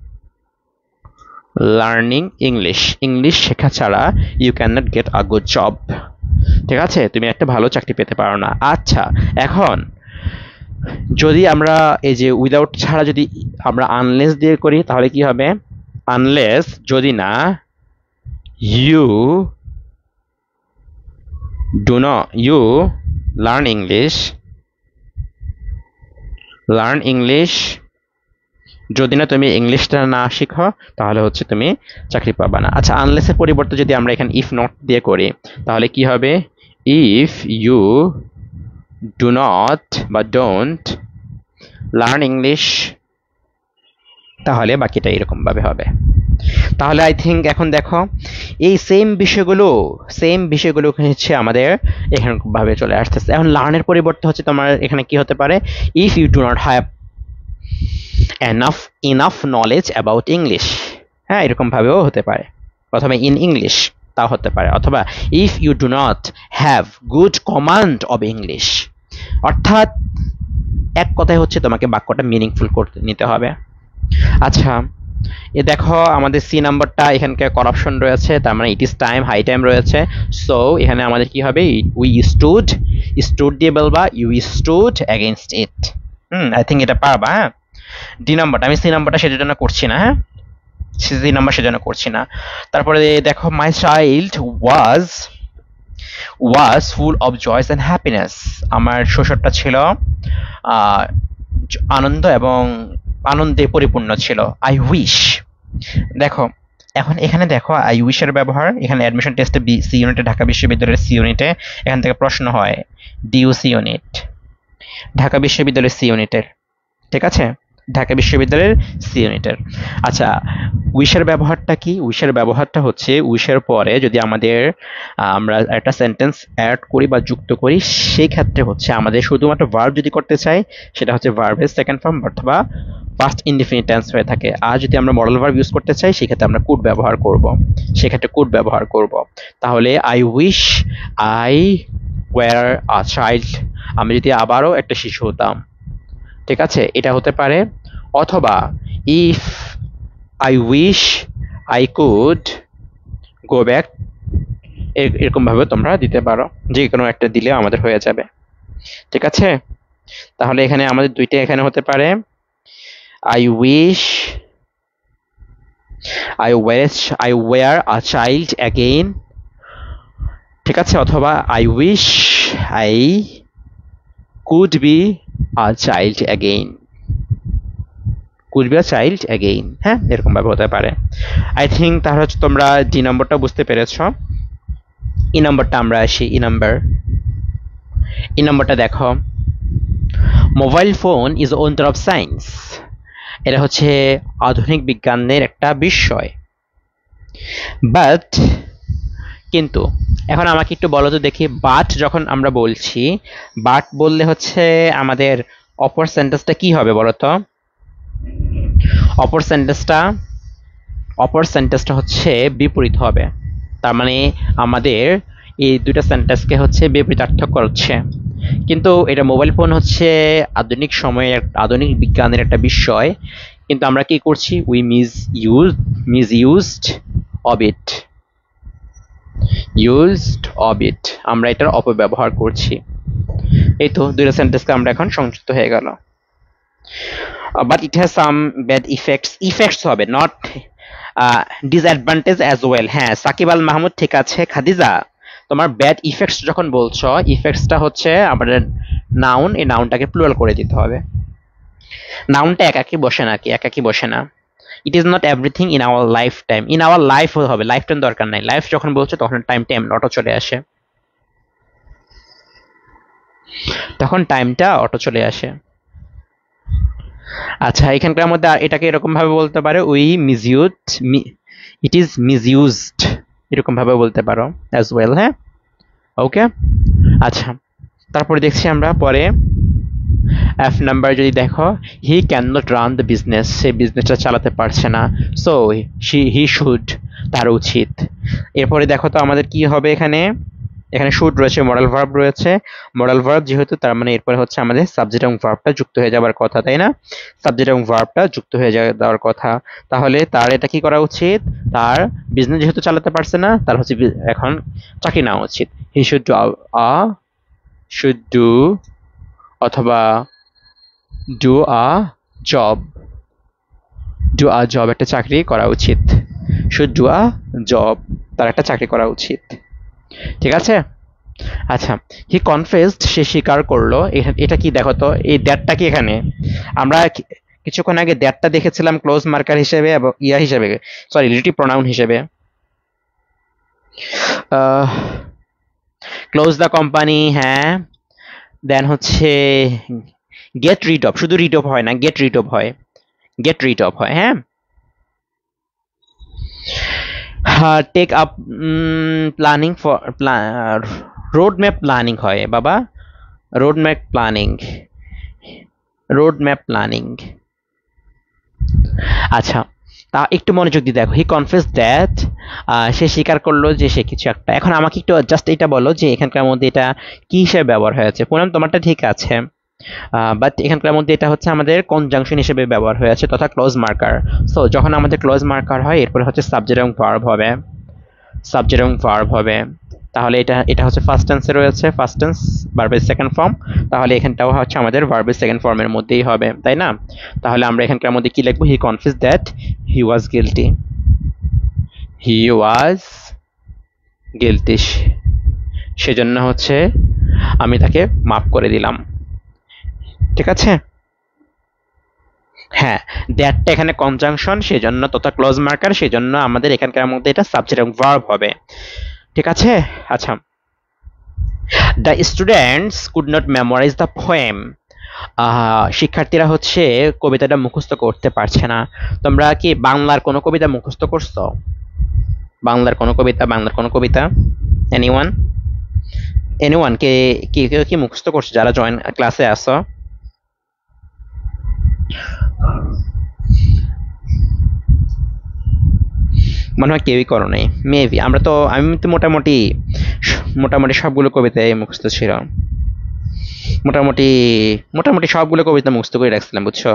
learning English, English শেখা ছাড়া you can not get a good job. ঠিক আছে? তুমি একটা ভালো চাকরি পেতে পারো না। আচ্ছা, এখন যদি আমরা এই যে উইদাউট ছাড়া যদি আমরা আনলেস দিয়ে করি, তাহলে কি হবে, আনলেস যদি না you do not you learn English, learn English, যদি না তুমি ইংলিশটা না শিখো তাহলে হচ্ছে তুমি চাকরি পাবা না। আচ্ছা, আনলেসের পরিবর্তে যদি আমরা এখানে ইফ নট দিয়ে করি তাহলে কি হবে? ইফ ইউ ডু নট বা ডোন্ট লার্ন ইংলিশ, তাহলে বাকিটা এরকম ভাবে হবে। তাহলে আই থিঙ্ক এখন দেখো এই সেম বিষয়গুলো সেম বিষয়গুলো হচ্ছে আমাদের এখানে ভাবে চলে আসতেছে। এখন লার্নের পরিবর্তে হচ্ছে তোমার এখানে কি হতে পারে? If you do not have enough enough knowledge about English, হ্যাঁ এরকম ভাবেও হতে পারে, অথবা ইন ইংলিশ তাও হতে পারে, অথবা if you do not have good command of English. অর্থাৎ এক কথায় হচ্ছে তোমাকে বাক্যটা মিনিংফুল করতে নিতে হবে। আচ্ছা, এ দেখো আমাদের সি নাম্বারটা এখানকার করাপশন রয়েছে, তার মানে it is time, high time রয়েছে। সো এখানে আমাদের কি হবে? উই স্টুড, স্টুড দিয়ে বলবা you stood against it. Hmm, I think এটা পারবা। হ্যাঁ, ডি নাম্বারটা আমি সি নাম্বারটা সেটার জন্য করছি না। হ্যাঁ, সি নাম্বার সেজন্য করছি না। তারপরে দেখো my child was was full of joys and happiness, আমার শৈশবটা ছিল আহ, আনন্দ এবং আনন্দে পরিপূর্ণ ছিল। আই উইশ, দেখো এখন এখানে দেখো আই উইশের ব্যবহার এখানে অ্যাডমিশন টেস্টে সি ইউনিটে, ঢাকা বিশ্ববিদ্যালয়ের সি ইউনিটে এখান থেকে প্রশ্ন হয়, ডিইউসি ইউনিট, ঢাকা বিশ্ববিদ্যালয়ের সি ইউনিটের, ঠিক আছে, ঢাকা বিশ্ববিদ্যালয়ের সি ইউনিটের। আচ্ছা, উইশের ব্যবহারটা কি? উইশের ব্যবহারটা হচ্ছে উইশের পরে যদি আমাদের আমরা একটা সেন্টেন্স অ্যাড করি বা যুক্ত করি, সেই ক্ষেত্রে হচ্ছে আমাদের শুধুমাত্র ভার্ব যদি করতে চাই সেটা হচ্ছে ভার্বের সেকেন্ড ফর্ম অথবা পাস্ট ইনডিফিনিট টেন্স হয়ে থাকে। আর যদি আমরা মডেল ভার্ব ইউজ করতে চাই সেক্ষেত্রে আমরা কুড ব্যবহার করব, সেক্ষেত্রে কুড ব্যবহার করব। তাহলে I wish I were a child, আমি যদি আবারও একটা শিশু হতাম, ঠিক আছে, এটা হতে পারে। অথবা if I wish I could go back, এরকম ভাবে তোমরা দিতে পারো, যে কোনো একটা দিলে আমাদের হয়ে যাবে, ঠিক আছে। তাহলে এখানে আমাদের দুইটা এখানে হতে পারে, I wish I were I were a child again, ঠিক আছে, অথবা I wish I could be a child again, could be a child again, হ্যাঁ এরকম ভাবে হতে পারে। আই থিঙ্ক তাহলে হচ্ছে তোমরা ডি নম্বরটা বুঝতে পেরেছ। ই নম্বরটা আমরা আসি, ই নাম্বার ই নম্বরটা দেখো, mobile phone is wonder of science, এটা হচ্ছে আধুনিক বিজ্ঞানের একটা বিষয়। বাট, কিন্তু এখন আমাকে একটু বলো তো দেখি, বাট যখন আমরা বলছি, বাট বললে হচ্ছে আমাদের অপর সেন্টেন্সটা কি হবে বলো তো? অপর সেন্টেন্সটা অপর সেন্টেন্সটা হচ্ছে বিপরীত হবে। তার মানে আমাদের এই দুইটা সেন্টেন্সকে হচ্ছে বিপরীতার্থ করছে। কিন্তু এটা মোবাইল ফোন হচ্ছে আধুনিক সময়ের আধুনিক বিজ্ঞানের একটা বিষয়, কিন্তু আমরা কি করছি? We misuse misused of it, used of it, আমরা এটার অপব্যবহার করছি। এই তো দুইটা সেন্টেন্সকে আমরা এখন সংযুক্ত হয়ে গেল। But it has some bad effects, effects হবে, নট ডিসঅ্যাডভান্টেজ অ্যাজ ওয়েল। হ্যাঁ, সাকিব আল মাহমুদ ঠিক আছে। খাদিজা, তোমার ব্যাড ইফেক্টস যখন বলছো, ইফেক্টসটা হচ্ছে আমাদের নাউন, এই নাউনটাকে প্লুরাল করে দিতে হবে। নাউনটা একাকি বসে নাকি? একাকি বসে না। It is not everything in our life time, in our life হবে, লাইফ টাইম দরকার নাই। লাইফ যখন বলছো তখন টাইম টাইম অটো চলে আসে, তখন টাইমটা অটো চলে আসে। আচ্ছা, এখানকার মধ্যে এটাকে এরকম ভাবে বলতে পারো, we misuse, it is misused, এরকম ভাবে বলতে পারো অ্যাজ ওয়েল। হ্যাঁ, ওকে। আচ্ছা, তারপরে দেখছি আমরা পরে এফ নাম্বার যদি দেখো, he can not run the business, সে বিজনেসটা চালাতে পারছে না। সো হি হি শুড, তার উচিত। এরপরে দেখো তো আমাদের কি হবে, এখানে এখানে শুড রয়েছে, মডেল ভার্ব রয়েছে। মডেল ভার্ব যেহেতু, তার মানে এরপরে হচ্ছে আমাদের সাবজেক্ট এবং ভার্বটা যুক্ত হয়ে যাওয়ার কথা, তাই না? সাবজেক্ট এবং ভার্বটা যুক্ত হয়ে যাওয়ার কথা। তাহলে তার এটা কি করা উচিত? তার বিজনেস যেহেতু চালাতে পারছে না, তার হচ্ছে এখন চাকরি নেওয়া উচিত। He should do a should do অথবা do a job, do a job, একটা চাকরি করা উচিত। শুড ডু আ জব, তার একটা চাকরি করা উচিত, ঠিক আছে। আচ্ছা, হি কনফেসড, সে স্বীকার করলো। এখা- এটা কি দেখো তো, এই দ্যাটটা কি এখানে? আমরা কি- কিছুক্ষণ আগে দ্যাটটা দেখেছিলাম ক্লোজ মার্কার হিসেবে এবং ইয়া হিসেবে, সরি রিলেটিভ প্রোনাউন হিসেবে। ক্লোজ দ্য কোম্পানি, হ্যাঁ। দেন হচ্ছে গেট রিড অফ, শুধু রিড অফ হয় না, গেট রিড অফ হয়, গেট রিড অফ হয়, হ্যাঁ। Take up, planning for, road map planning হয় বাবা, road map planning, road map planning. আচ্ছা, তা একটু মনোযোগ দিয়ে দেখো, হি কনফেস দ্যাট, সে স্বীকার করলো যে সে কিছু একটা। এখন আমাকে একটু জাস্ট এটা বলো যে এখানকার মধ্যে এটা কি হিসেবে ব্যবহার হয়েছে। পুনম তোমারটা ঠিক আছে, বাট এখানকার মধ্যে এটা হচ্ছে আমাদের কনজাংশন হিসেবে ব্যবহার হয়েছে তথা ক্লোজ মার্কার। সো যখন আমাদের ক্লোজ মার্কার হয় এরপরে হচ্ছে সাবজেক্ট এবং ভার্ব হবে, সাবজেক্ট এবং ভার্ব হবে। তাহলে এটা এটা হচ্ছে ফার্স্ট টেন্সে রয়েছে, ফার্স্ট টেন্স ভার্বের সেকেন্ড ফর্ম, তাহলে এখানটাও হচ্ছে আমাদের ভার্বের সেকেন্ড ফর্মের মধ্যেই হবে, তাই না? তাহলে আমরা এখানকার মধ্যে কি লিখবো? He confuse that he was guilty, he was guilty, সেজন্য হচ্ছে আমি তাকে মাফ করে দিলাম, ঠিক আছে? হ্যাঁ, দ্যাটটা এখানে কনজাংশন, সেজন্য তথা ক্লোজ মার্কার, সেজন্য আমাদের এখানকার মধ্যে এটা সাবজেক্ট এবং ভার্ব হবে, ঠিক আছে? আচ্ছা, the students could not memorize the poem, শিক্ষার্থীরা হচ্ছে কবিতাটা মুখস্থ করতে পারছে না। তোমরা কি বাংলার কোনো কবিতা মুখস্থ করছো? বাংলার কোনো কবিতা, বাংলার কোনো কবিতা? এনিওয়ান, এনিওয়ান কে কি কেউ কি মুখস্থ করছো যারা জয়েন ক্লাসে আসো? মনে হয় কেউই করো নাই, মেবি। আমরা তো, আমি তো মোটামুটি মোটামুটি সবগুলো কবিতায় মুখস্থ ছিল, মোটামুটি মোটামুটি সবগুলো কবিতা মুখস্থ করে রাখছিলাম, বুঝছো?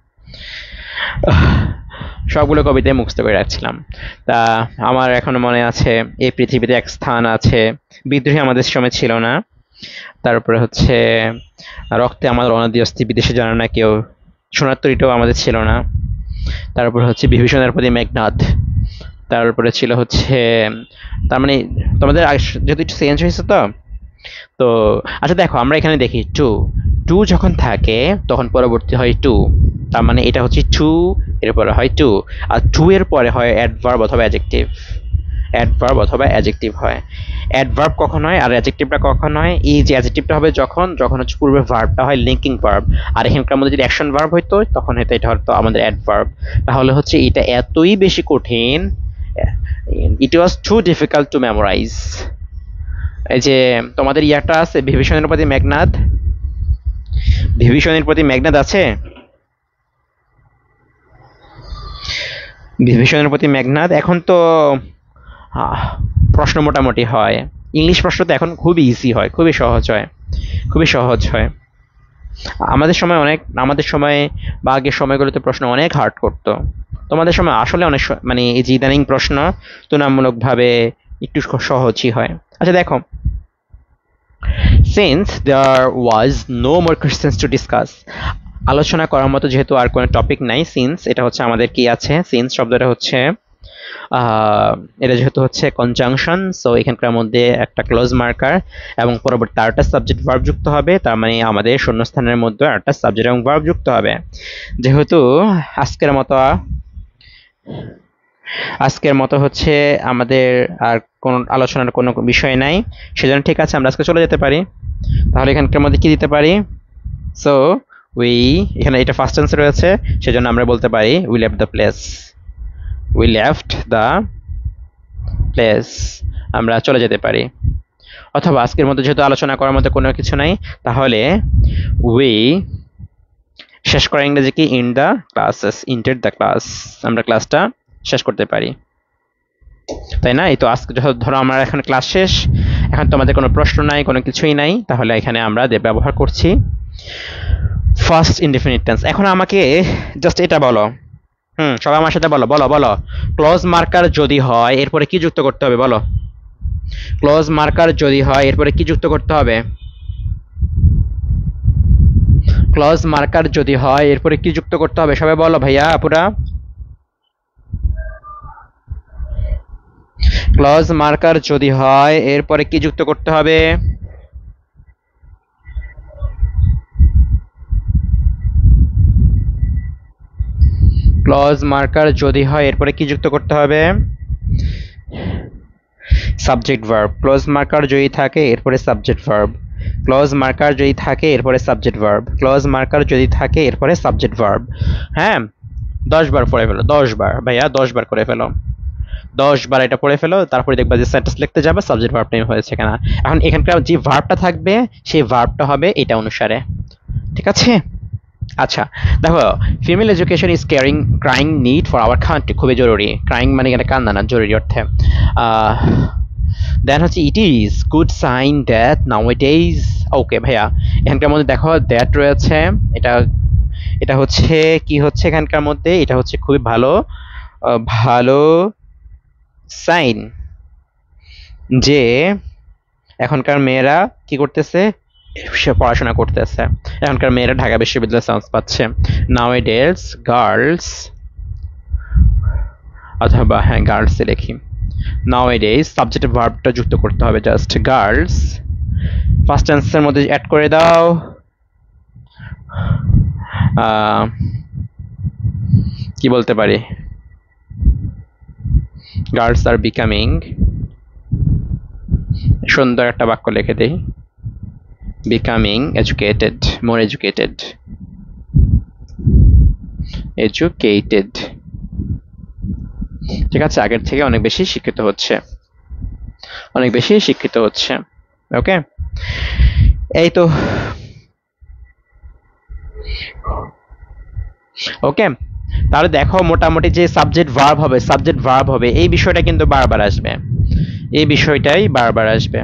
সবগুলো কবিতায় মুখস্থ করে রাখছিলাম। তা আমার এখনো মনে আছে, এই পৃথিবীতে এক স্থান আছে, বিদ্রোহী আমাদের সময় ছিল না। তারপরে হচ্ছে রক্তে আমার অনাদি অস্থি, বিদেশে জানে না কেউ, সোনার তরীটাও আমাদের ছিল না। তারপর হচ্ছে বিভীষণের প্রতি মেঘনাদ। তারপরে ছিল হচ্ছে, তার মানে তোমাদের আগে- যেহেতু একটু চেঞ্জ হয়েছে তো তো আচ্ছা দেখো, আমরা এখানে দেখি টু, টু যখন থাকে তখন পরবর্তী হয় টু, তার মানে এটা হচ্ছে টু, এরপরে হয় টু, আর টু এর পরে হয় অ্যাডভার্ব অথবা অ্যাডজেক্টিভ, অ্যাডভার্ব অথবা অ্যাডজেক্টিভ হয়। অ্যাডভার্ব কখন হয় আর অ্যাডজেক্টিভটা কখন হয়? এই যে অ্যাডজেক্টিভটা হবে যখন যখন হচ্ছে পূর্বের ভার্বটা হয় লিঙ্কিং ভার্ব, আর এখানকার মধ্যে যদি অ্যাকশন ভার্ব হইতো তখন হয়তো এটা হয়তো আমাদের অ্যাডভার্ব। তাহলে হচ্ছে এটা এতই বেশি কঠিন, it was too difficult to memorize. এই যে তোমাদের ইয়াটা আছে, বিভীষণের প্রতি মেঘনাদ, বিভীষণের প্রতি মেঘনাদ আছে, বিভীষণের প্রতি মেঘনাদ। এখন তো আহ, প্রশ্ন মোটামুটি হয়, ইংলিশ প্রশ্ন তো এখন খুবই ইজি হয়, খুবই সহজ হয়, খুবই সহজ হয়। আমাদের সময় অনেক, আমাদের সময় বা আগের সময়গুলোতে প্রশ্ন অনেক হার্ড করতো। তোমাদের সময় আসলে অনেক স- মানে এই যে ইদানিং প্রশ্ন তুলনামূলকভাবে একটু স- সহজই হয়। আচ্ছা দেখো, since there was no more questions to discuss, আলোচনা করার মতো যেহেতু আর কোনো টপিক নাই, সিন্স এটা হচ্ছে আমাদের কি আছে, সিন্স শব্দটা হচ্ছে আহ, এটা যেহেতু হচ্ছে কনজাংশন, সো এখানকার মধ্যে একটা ক্লোজ মার্কার এবং পরবর্তী আরেকটা সাবজেক্ট ভার্ব যুক্ত হবে, তার মানে আমাদের শূন্যস্থানের মধ্যে আরেকটা সাবজেক্ট এবং ভার্ব যুক্ত হবে। যেহেতু আজকের মতো আজকের মতো হচ্ছে আমাদের আর কোনো আলোচনার কোনো বিষয় নাই, সেজন্য ঠিক আছে আমরা আজকে চলে যেতে পারি। তাহলে এখানকার মধ্যে কি দিতে পারি? সো উই, এখানে এটা ফার্স্ট টেন্স রয়েছে, সেজন্য আমরা বলতে পারি we left the place, we left the place, আমরা চলে যেতে পারি। অথবা আজকের মধ্যে যেহেতু আলোচনা করার মতো কোনো কিছু নাই, তাহলে উই শেষ করা ইংরেজি কি in the classes, enter the class, আমরা ক্লাসটা শেষ করতে পারি, তাই না? এই তো আজকে যখন ধরো আমার এখন ক্লাস শেষ, এখন তোমাদের কোনো প্রশ্ন নাই, কোনো কিছুই নাই, তাহলে এখানে আমরা যে ব্যবহার করছি ফার্স্ট ইনডেফিনিট টেন্স। এখন আমাকে জাস্ট এটা বলো, হুম সবাই আমার সাথে বলো, বলো বলো ক্লোজ মার্কার যদি হয় এরপরে কি যুক্ত করতে হবে বলো? ক্লোজ মার্কার যদি হয় এরপরে কি যুক্ত করতে হবে? ক্লোজ মার্কার যদি হয় এরপরে কি যুক্ত করতে হবে সবাই বলো ভাইয়া আপুরা। ক্লোজ মার্কার যদি হয় এরপরে কি যুক্ত করতে হবে? ক্লজ মার্কার যদি হয় এরপরে কি যুক্ত করতে হবে? Subject verb. ক্লজ মার্কার যদি থাকে এরপরে সাবজেক্ট ভার্ব। ক্লজ মার্কার যদি থাকে এরপরে সাবজেক্ট ভার্ব। ক্লজ মার্কার যদি থাকে এরপরে সাবজেক্ট ভার্ব। হ্যাঁ, দশ বার পড়ে ফেলো, দশ বার ভাইয়া, দশ বার করে ফেলো, দশ বার এটা পড়ে ফেলো, তারপরে দেখবা যে সেন্টেন্স লিখতে যাবে সাবজেক্ট ভার্ব নেম হয়েছে কিনা। এখন এখানকার যে ভার্বটা থাকবে সেই ভার্বটা হবে এটা অনুসারে, ঠিক আছে? আচ্ছা দেখো, female education is carrying crying need for our country, খুবই জরুরি। ক্রাইং মানে এখানে কান্না না, জরুরি অর্থে। দেন হচ্ছে it is good sign that nowadays. Okay ভাইয়া, এখানকার মধ্যে দেখো দ্যাট রয়েছে, এটা এটা হচ্ছে কি হচ্ছে এখানকার মধ্যে, এটা হচ্ছে খুবই ভালো আহ, ভালো সাইন যে এখনকার মেয়েরা কি করতেছে, সে পড়াশোনা করতেছে। এখনকার মেয়েরা ঢাকা বিশ্ববিদ্যালয়ে চান্স পাচ্ছে। নাওএডেজ গার্লস, অথবা হ্যাঁ গার্লসে লিখি। নাওএডেজ সাবজেক্ট ভার্বটা যুক্ত করতে হবে, জাস্ট গার্লস। ফার্স্ট টেন্সের মধ্যে অ্যাড করে দাও কি বলতে পারি, গার্লস আর বিকামিং। সুন্দর একটা বাক্য লিখে দেই, becoming educated, more educated, educated, ঠিক আছে, আগের থেকে অনেক বেশি শিক্ষিত হচ্ছে, অনেক বেশি শিক্ষিত হচ্ছে। ওকে, এই তো। ওকে, তাহলে দেখো মোটামুটি যে সাবজেক্ট ভার্ব হবে, সাবজেক্ট ভার্ব হবে, এই বিষয়টা কিন্তু বারবার আসবে, এই বিষয়টাই বারবার আসবে।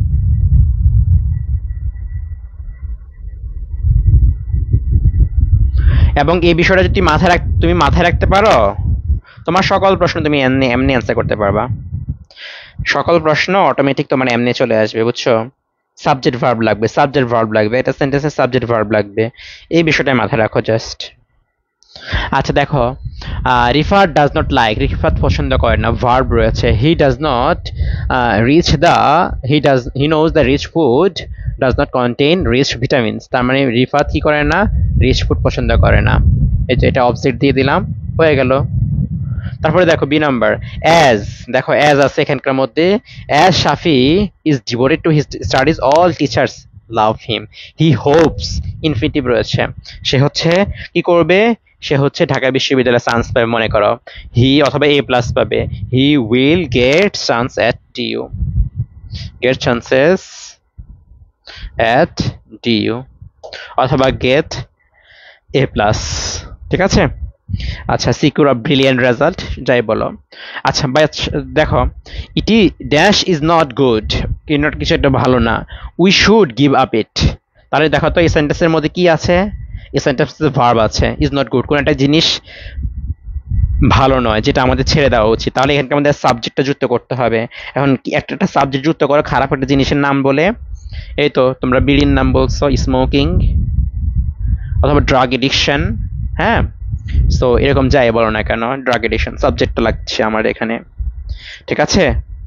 এবং এই বিষয়টা যদি মাথায় রাখ তুমি মাথায় রাখতে পারো, তোমার সকল প্রশ্ন তুমি এমনি এমনি অ্যান্সার করতে পারবা, সকল প্রশ্ন অটোমেটিক তোমার এমনি চলে আসবে, বুঝছো? সাবজেক্ট ভার্ব লাগবে, সাবজেক্ট ভার্ব লাগবে, এটা সেন্টেন্সের সাবজেক্ট ভার্ব লাগবে, এই বিষয়টা মাথায় রাখো জাস্ট। আচ্ছা দেখো, Rifat does not like, Rifat পছন্দ করে না, ভার্ব রয়েছে। He does not reach the he does he knows the rich food does not contain rich vitamins, তার মানে রিফাত কি করে না, রিচ ফুড পছন্দ করে না। এই যে এটা অবজেক্ট দিয়ে দিলাম, হয়ে গেল। তারপরে দেখো বি নাম্বার, অ্যাজ, দেখো অ্যাজ আছে এখানকার মধ্যে। As Shafi is devoted to his studies all teachers love him, he hopes, infinitive রয়েছে। সে হচ্ছে কি করবে, সে হচ্ছে ঢাকা বিশ্ববিদ্যালয়ে চান্স পাবে, মনে করো হি, অথবা এ প্লাস পাবে। He will get chance at DU, get chances at DU, অথবা গেট এ প্লাস, ঠিক আছে? আচ্ছা, সিকিউর অফ ব্রিলিয়ান্ট রেজাল্ট, যাই বলো। আচ্ছা ভাই, দেখো ET dash is not good, কি নট কিছু একটা ভালো না, we should give up it. তাহলে দেখো তো এই সেন্টেন্সের মধ্যে কি আছে, এই সেন্টেন্সে ভার্ব আছে, ইজ নট গুড, কোন একটা জিনিস ভালো নয় যেটা আমাদের ছেড়ে দেওয়া উচিত, তাহলে এখানকে আমাদের সাবজেক্টটা যুক্ত করতে হবে। এখন কি একটা একটা সাবজেক্ট যুক্ত করো খারাপ একটা জিনিসের নাম বলে, এই তো তোমরা বিড়ির নাম বলছো স্মোকিং, অথবা ড্রাগ এডিকশন। হ্যাঁ, সো এরকম যাই বলো না কেন, ড্রাগ এডিকশন সাবজেক্টটা লাগছে আমার এখানে, ঠিক আছে?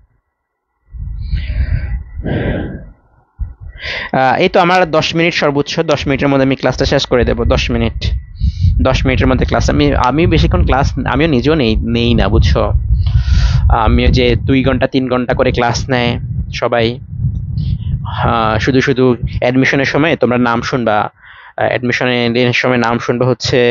এই তো আমার দশ মিনিট সর্বোচ্চ, দশ মিনিটের মধ্যে আমি ক্লাসটা শেষ করে দেবো, দশ মিনিট, দশ মিনিটের মধ্যে ক্লাস। আমি আমি বেশিক্ষণ ক্লাস আমিও নিজেও নেই নেই না, বুঝছো? আমিও যে দুই ঘন্টা তিন ঘন্টা করে ক্লাস নেয় সবাই, শুধু শুধু অ্যাডমিশনের সময় তোমরা নাম শুনবা, অ্যাডমিশনের সময় নাম শুনবা হচ্ছে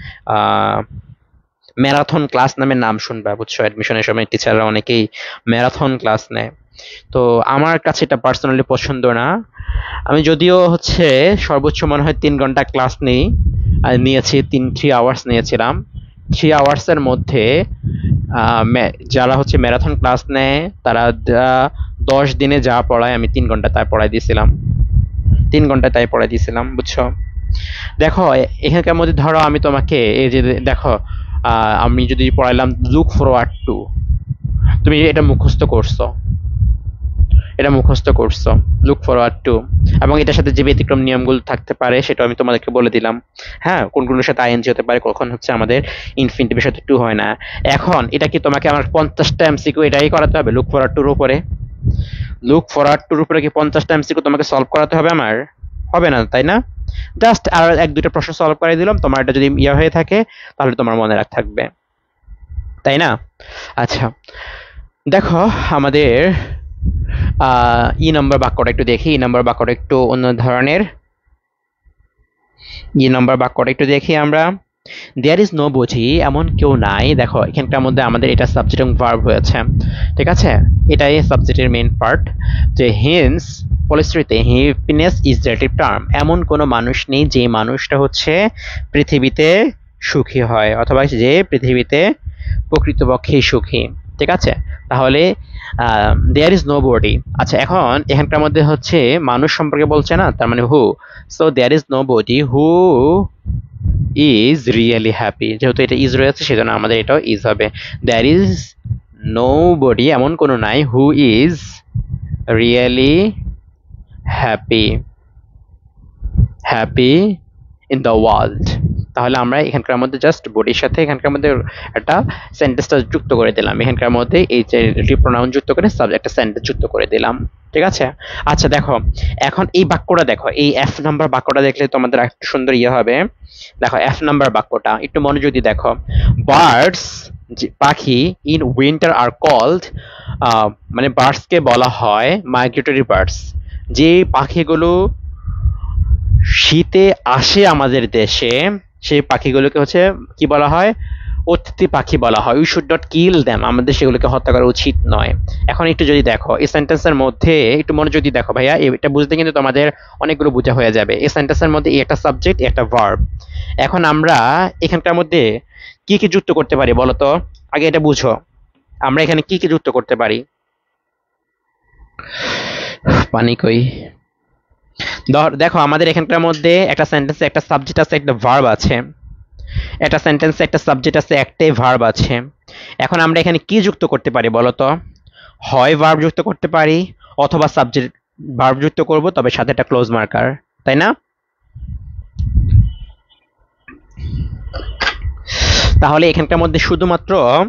ম্যারাথন ক্লাস নামে নাম শুনবা, বুঝছো? অ্যাডমিশনের সময় টিচাররা অনেকেই ম্যারাথন ক্লাস নেয়, তো আমার কাছে এটা পার্সোনালি পছন্দ না। আমি যদিও হচ্ছে সর্বোচ্চ মনে হয় তিন ঘন্টা ক্লাস নেই, নিয়েছি তিন থ্রি আওয়ার্স নিয়েছিলাম। থ্রি আওয়ার্সের মধ্যে যারা হচ্ছে ম্যারাথন ক্লাস নেয় তারা দশ দিনে যা পড়ায় আমি তিন ঘন্টা তাই পড়াই দিয়েছিলাম, তিন ঘন্টা তাই পড়াই দিয়েছিলাম, বুঝছো? দেখো এখানকার মধ্যে ধরো আমি তোমাকে এই যে দেখো আমি যদি পড়াইলাম লুক ফরওয়ার্ড টু, তুমি এটা মুখস্থ করছো, এটা মুখস্থ করছো লুক ফরওয়ার্ড টু, এবং এটার সাথে যে ব্যতিক্রম নিয়মগুলো থাকতে পারে সেটা আমি তোমাদেরকে বলে দিলাম। হ্যাঁ, কোনগুলোর সাথে আইএনজি হতে পারে, কখন হচ্ছে আমাদের ইনফিনিটিভের সাথে টু হয় না। এখন এটা কি তোমাকে আমার পঞ্চাশটা এমসিকিউ এটাই করাতে হবে লুক ফরওয়ার্ড টুর উপরে? লুক ফরওয়ার্ড টুর উপরে কি পঞ্চাশটা এমসিকিউ তোমাকে সলভ করাতে হবে আমার? হবে না, তাই না? জাস্ট আর এক দুটো প্রশ্ন সলভ করে দিলাম, তোমার এটা যদি ইয়ে হয়ে থাকে তাহলে তোমার মনে রাখ থাকবে, তাই না? আচ্ছা দেখো আমাদের ই নম্বর বাক্যটা একটু দেখি। ই নম্বর বাক্যটা একটু অন্য ধরনের। ই নম্বর বাক্যটা একটু দেখি আমরা। দেয়ার ইজ নো বডি, এমন কেউ নাই। দেখো এখানটার মধ্যে আমাদের এটা সাবজেক্ট এবং ভার্ব হয়েছে, ঠিক আছে? এটাই সাবজেক্টের মেইন পার্ট। যে হেন্স ফলশ্রুতিতে হ্যাপিনেস ইজ রিলেটিভ টার্ম, এমন কোনো মানুষ নেই যে মানুষটা হচ্ছে পৃথিবীতে সুখী হয়, অথবা যে পৃথিবীতে প্রকৃতপক্ষে সুখী, ঠিক আছে? তাহলে দেয়ার ইজ নো বডি। আচ্ছা এখন এখানটার মধ্যে হচ্ছে মানুষ সম্পর্কে বলছে না, তার মানে who. So there is no body who is really happy, যেহেতু এটা ইজ রয়েছে সেজন্য আমাদের এটাও ইজ হবে। দেয়ার ইজ নো বডি, এমন কোনো নাই, who is really happy happy in the world. তাহলে আমরা এখানকার মধ্যে জাস্ট বডির সাথে এখানকার মধ্যে একটা সেন্টেন্সটা যুক্ত করে দিলাম, এখানকার মধ্যে এই যে প্রনাউন যুক্ত করে একটা সেন্টেন্স যুক্ত করে দিলাম, ঠিক আছে? আচ্ছা দেখো এখন এই বাক্যটা দেখো, এই এফ নাম্বার বাক্যটা দেখলে তোমাদের একটু সুন্দর ইয়ে হবে। দেখো এফ নাম্বার বাক্যটা একটু মনোযোগ দিয়ে দেখো। বার্ডস, পাখি, ইন উইন্টার আর কল্ড, মানে বার্ডসকে বলা হয় মাইগ্রেটরি বার্ডস, যে পাখিগুলো শীতে আসে আমাদের দেশে, সেই পাখিগুলোকে হচ্ছে কি বলা হয়? অতিথি পাখি বলা হয়। We should not kill them, আমাদের সেগুলোকে হত্যা করা উচিত নয়। এখন একটু যদি দেখো এই সেন্টেন্সের মধ্যে একটু মনোযোগ দিয়ে দেখো ভাইয়া, এটা বুঝতে কিন্তু তোমাদের অনেকগুলো বোঝা হয়ে যাবে। এই সেন্টেন্সের মধ্যে একটা সাবজেক্ট একটা ভার্ব। এখন আমরা এখানকার মধ্যে কি কি যুক্ত করতে পারি বলো তো? আগে এটা বুঝো, আমরা এখানে কি কি যুক্ত করতে পারি? পানি কই? দেখো আমাদের এখানকার মধ্যে একটা সেন্টেন্সে একটা সাবজেক্ট আছে একটা ভার্ব আছে, একটা সেন্টেন্সে একটা সাবজেক্ট আছে একটাই ভার্ব আছে। এখন আমরা এখানে কি যুক্ত করতে পারি বলো তো? হয় ভার্ব যুক্ত করতে পারি অথবা সাবজেক্ট ভার্ব যুক্ত করব, তবে সাথে একটা ক্লোজ মার্কার, তাই না? তাহলে এখানকার মধ্যে শুধুমাত্র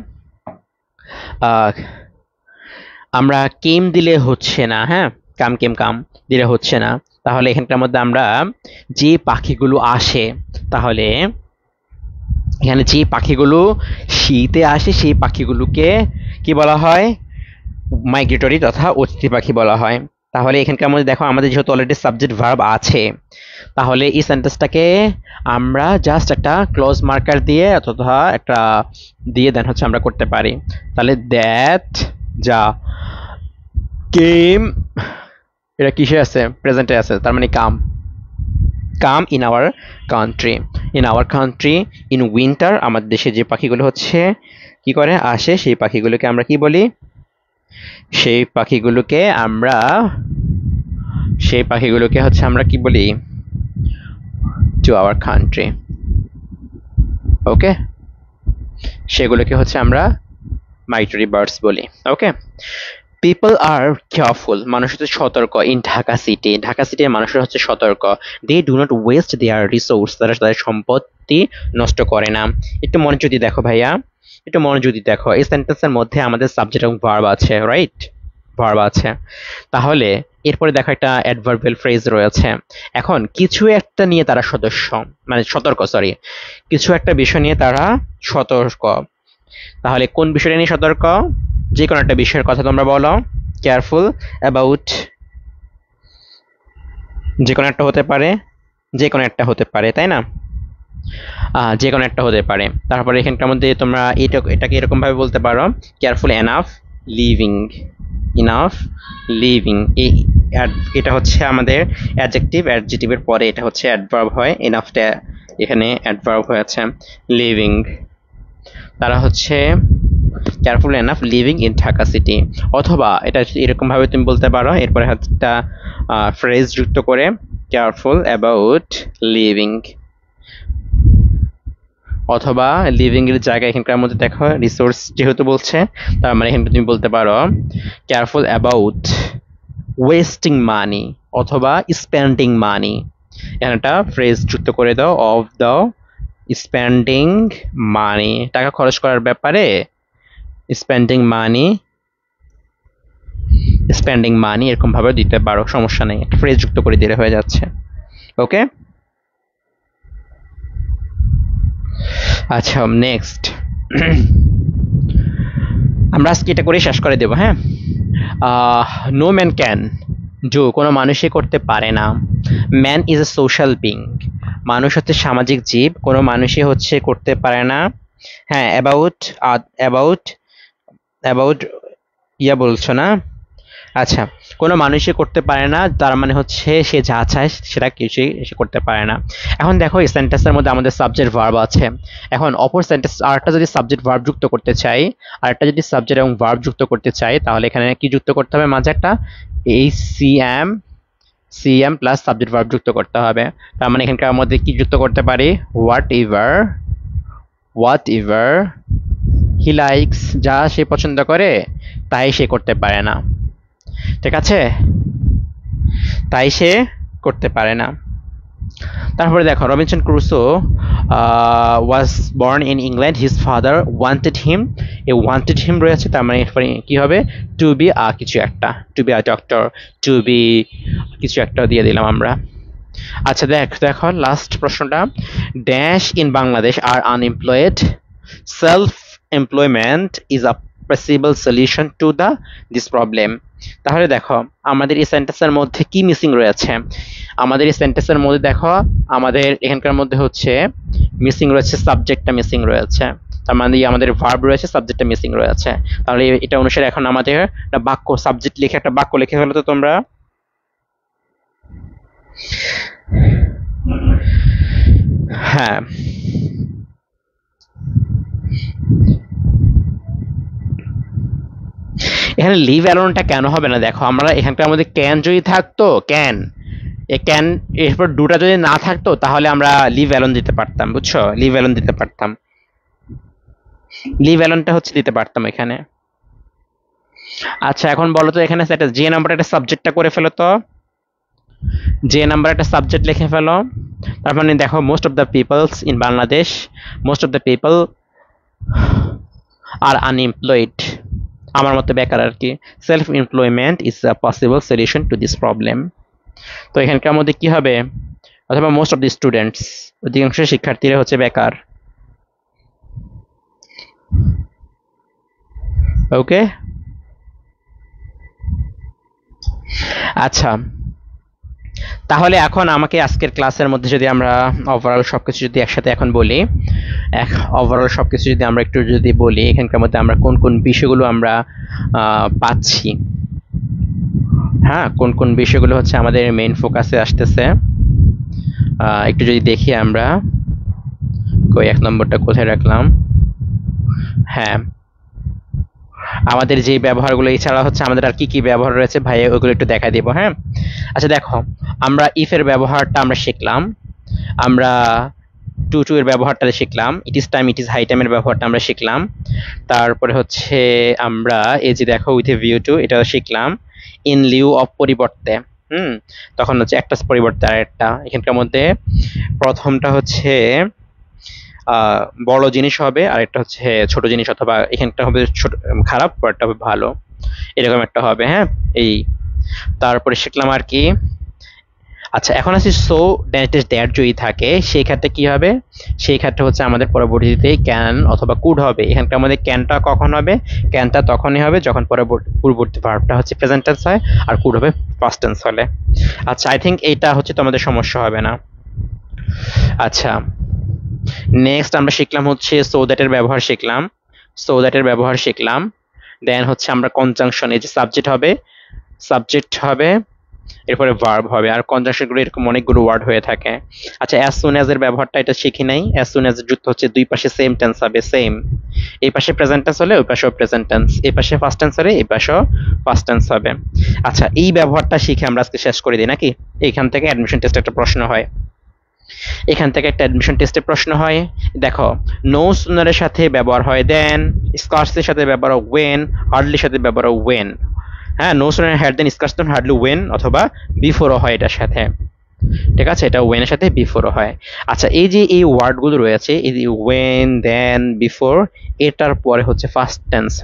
আমরা কেম দিলে হচ্ছে না, হ্যাঁ, কাম কেম কাম দিলে হচ্ছে না। তাহলে এখানকার মধ্যে আমরা যে পাখিগুলো আসে, তাহলে এখানে যে পাখিগুলো শীতে আসে সেই পাখিগুলোকে কি বলা হয়? মাইগ্রেটরি তথা অতিথি পাখি বলা হয়। তাহলে এখানকার মধ্যে দেখো আমাদের যেহেতু অলরেডি সাবজেক্ট ভার্ব আছে, তাহলে এই সেন্টেন্সটাকে আমরা জাস্ট একটা ক্লোজ মার্কার দিয়ে তথা একটা দিয়ে দেন হচ্ছে আমরা করতে পারি। তাহলে দ্যাট যা কেম, এটা কিসে আছে? প্রেজেন্টে আছে, তার মানে come come in our country, in our country in winter, আমাদের দেশে যে পাখিগুলো হচ্ছে কি করে আসে, সেই পাখিগুলোকে আমরা কি বলি? সেই পাখিগুলোকে আমরা সেই পাখিগুলোকে হচ্ছে আমরা কি বলি? To our country, okay? সেগুলোকে হচ্ছে আমরা মাইগ্রেটরি বার্ডস বলি, ওকে? পিপল আর কেয়ারফুল, মানুষ হচ্ছে সতর্ক। ইন ঢাকা সিটি, ঢাকা সিটির মানুষরা হচ্ছে সতর্ক। They do not waste their resource, তারা তাদের সম্পত্তি নষ্ট করে না। একটু মনোযোগ দিয়ে দেখো ভাইয়া, একটু মনোযোগ দিয়ে দেখো, এই সেন্টেন্সের মধ্যে আমাদের সাবজেক্ট এবং ভার্ব আছে, রাইট? ভার্ব আছে। তাহলে এরপরে দেখো একটা অ্যাডভার্বিয়াল ফ্রেজ রয়েছে। এখন কিছু একটা নিয়ে তারা সদস্য মানে সতর্ক, সরি, কিছু একটা বিষয় নিয়ে তারা সতর্ক। তাহলে কোন বিষয়টা নিয়ে সতর্ক? যে কোনো একটা বিষয়ের কথা তোমরা বলো। কেয়ারফুল অ্যাবাউট, যে কোনো একটা হতে পারে, যে কোনো একটা হতে পারে, তাই না? যে কোনো একটা হতে পারে। তারপরে এখানকার মধ্যে তোমরা এটা এটাকে এরকম ভাবে বলতে পারো, careful enough living, enough living. এই এটা হচ্ছে আমাদের অ্যাডজেক্টিভ, অ্যাডজেক্টিভের পরে এটা হচ্ছে অ্যাডভার্ব হয়। এনাফটা এখানে অ্যাডভার্ব হয়েছে। লিভিং, তারা হচ্ছে careful enough living in Dhaka city. অথবা এটা এরকম ভাবে তুমি বলতে পারো, এরপরে একটা ফ্রেজ যুক্ত করে, কেয়ারফুল অ্যাবাউট লিভিং। অথবা লিভিং এর জায়গায় এখানকার মধ্যে দেখো রিসোর্স যেহেতু বলছে, তার মানে এখানে তুমি বলতে পারো কেয়ারফুল অ্যাবাউট ওয়েস্টিং মানি অথবা স্পেন্ডিং মানি। এখানে একটা ফ্রেজ যুক্ত করে দাও, অফ দ্য স্পেন্ডিং মানি, টাকা খরচ করার ব্যাপারে স্পেন্ডিং মানি, স্পেন্ডিং মানি এরকম ভাবে দিতে পারো, সমস্যা নেই, একটা ফ্রেজ যুক্ত করে দিলে হয়ে যাচ্ছে, ওকে? আচ্ছা নেক্সট আমরা আজকে এটা করে শেষ করে দেব, হ্যাঁ। নো ম্যান ক্যান ডু, কোনো মানুষই করতে পারে না। Man is a social being, মানুষ হচ্ছে সামাজিক জীব, কোনো মানুষই হচ্ছে করতে পারে না। হ্যাঁ, অ্যাবাউট অ্যাবাউট অ্যাবাউট ইয়া বলছো না? আচ্ছা, কোনো মানুষই করতে পারে না, তার মানে হচ্ছে সে যা চায় সেটা কিছুই সে করতে পারে না। এখন দেখো এই সেন্টেন্সের মধ্যে আমাদের সাবজেক্ট ভার্ব আছে। এখন অপর সেন্টেন্স আরেকটা যদি সাবজেক্ট ভার্ব যুক্ত করতে চাই, আরেকটা যদি সাবজেক্ট এবং ভার্ব যুক্ত করতে চাই, তাহলে এখানে কি যুক্ত করতে হবে? মাঝে একটা এই C M C M plus subject verb যুক্ত করতে হবে। তার মানে এখানকার মধ্যে কি যুক্ত করতে পারি? Whatever whatever he likes, যা সে পছন্দ করে তাই সে করতে পারে না। ঠিক আছে, তাই সে করতে পারে না। তারপরে দেখো Robinson Crusoe was born in England, his father wanted him, এই ওয়ান্টেড হিম রয়েছে, তার মানে কি হবে? টু বি আ কিছু একটা, to be a doctor, to be কিছু একটা দিয়ে দিলাম আমরা। আচ্ছা দেখ দেখো লাস্ট প্রশ্নটা, dash in Bangladesh are unemployed, self employment is a possible solution to the this problem. তাহলে দেখো আমাদের এই সেন্টেন্সের মধ্যে কি মিসিং রয়েছে? আমাদের এই সেন্টেন্সের মধ্যে দেখো আমাদের এখানকার মধ্যে হচ্ছে মিসিং রয়েছে, সাবজেক্টটা মিসিং রয়েছে, তার মানে আমাদের ভার্ব রয়েছে, সাবজেক্টটা মিসিং রয়েছে। তাহলে এটা অনুসারে এখন আমাদের একটা বাক্য, সাবজেক্ট লিখে একটা বাক্য লিখে ফেলো তো তোমরা। হ্যাঁ, এখানে লিভ অ্যালোনটা কেন হবে না? দেখো আমরা এখানকার মধ্যে ক্যান যদি থাকতো, ক্যান এ ক্যান এরপর দুটা যদি না থাকতো তাহলে আমরা লিভ অ্যালোন দিতে পারতাম, বুঝছো? লিভ অ্যালোন দিতে পারতাম, লিভ অ্যালোনটা হচ্ছে দিতে পারতাম এখানে। আচ্ছা এখন বলো তো এখানে একটা যে নাম্বার একটা সাবজেক্টটা করে ফেলো তো, যে নাম্বার একটা সাবজেক্ট লিখে ফেলো। তার মানে দেখো most of the peoples in Bangladesh, most of the people are unemployed, আমার মতে বেকার আর কি। Self employment is a possible solution to this problem. তো এখানকার মধ্যে কি হবে? অথবা মোস্ট অফ দি স্টুডেন্টস, অধিকাংশ শিক্ষার্থীরা হচ্ছে বেকার। ওকে, আচ্ছা তাহলে এখন আমাকে আজকের ক্লাসের মধ্যে যদি আমরা ওভারঅল সবকিছু যদি একসাথে এখন বলি, এক ওভারঅল সবকিছু যদি আমরা একটু যদি বলি, এখানকার মধ্যে আমরা কোন কোন বিষয়গুলো আমরা পাচ্ছি, হ্যাঁ কোন কোন বিষয়গুলো হচ্ছে আমাদের মেইন ফোকাসে আসতেছে, একটু যদি দেখি আমরা। কই এক নম্বরটা কোথায় রাখলাম? হ্যাঁ, আমাদের যে ব্যবহারগুলো, এছাড়া হচ্ছে আমাদের আর কি কি ব্যবহার রয়েছে ভাই ওইগুলো একটু দেখা দিব, হ্যাঁ। আচ্ছা দেখো আমরা ইফ এর ব্যবহারটা আমরা শিখলাম, আমরা টু টু এর ব্যবহারটা শিখলাম, it is time it is high টাইমের ব্যবহারটা আমরা শিখলাম। তারপরে হচ্ছে আমরা এই যে দেখো উইথ এ ভিউ টু এটা শিখলাম। ইন লিউ অফ পরিবর্তে, হুম তখন হচ্ছে একটা পরিবর্তে আর একটা। এখানকার মধ্যে প্রথমটা হচ্ছে বড় জিনিস হবে, আর একটা হচ্ছে ছোট জিনিস, অথবা এখানটা হবে ছোট খারাপ, পরটা হবে ভালো, এরকম একটা হবে, হ্যাঁ এই। তারপরে শিখলাম আর কি। আচ্ছা এখন আসি সো দ্যাট ইজ দ্যাট যদি থাকে সেই ক্ষেত্রে কি হবে? সেই ক্ষেত্রে হচ্ছে আমাদের পরবর্তীতে ক্যান অথবা কুড হবে। এখানকার মধ্যে ক্যানটা কখন হবে? ক্যানটা তখনই হবে যখন পূর্ববর্তী ভার্বটা হচ্ছে প্রেজেন্ট টেন্স হয়, আর কুড হবে পাস্ট টেন্স হলে। আচ্ছা আই থিঙ্ক এইটা হচ্ছে তোমাদের সমস্যা হবে না। আচ্ছা নেক্সট আমরা শিখলাম হচ্ছে সো দ্যাটের ব্যবহার শিখলাম, সো দ্যাটের ব্যবহার শিখলাম। দেন হচ্ছে আমরা কনজাংশন, এই যে সাবজেক্ট হবে, সাবজেক্ট হবে, এরপরে ভার্ব হবে, আর কনজাংশনগুলো এরকম অনেকগুলো ওয়ার্ড হয়ে থাকে। আচ্ছা অ্যাজ সুন অ্যাজ এর ব্যবহারটা এটা শিখি নাই। অ্যাজ সুন অ্যাজ যুক্ত হচ্ছে দুই পাশে সেম টেন্স হবে, সেম, এই পাশে প্রেজেন্ট টেন্স হলে ওই পাশেও প্রেজেন্ট টেন্স, এই পাশে ফার্স্ট টেন্স হলে এই পাশেও ফার্স্ট টেন্স হবে। আচ্ছা এই ব্যবহারটা শিখে আমরা আজকে শেষ করে দিই নাকি? এইখান থেকে অ্যাডমিশন টেস্টে একটা প্রশ্ন হয়, এখান থেকে একটা অ্যাডমিশন টেস্টে প্রশ্ন হয়। দেখো নো সুনারের সাথে ব্যবহার হয় দেন, স্কার্সের সাথে ব্যবহার হয় ওয়েন, হার্ডলির সাথে ব্যবহার হয় ওয়েন। হ্যাঁ no sooner had than scarce than hardly when, অথবা বিফোরও হয় এটার সাথে, ঠিক আছে এটা ওয়েনের সাথে বিফোরও হয়। আচ্ছা এই যে এই ওয়ার্ডগুলো রয়েছে, এই যে ওয়েন দেন বিফোর, এটার পরে হচ্ছে ফার্স্ট টেন্স হয়,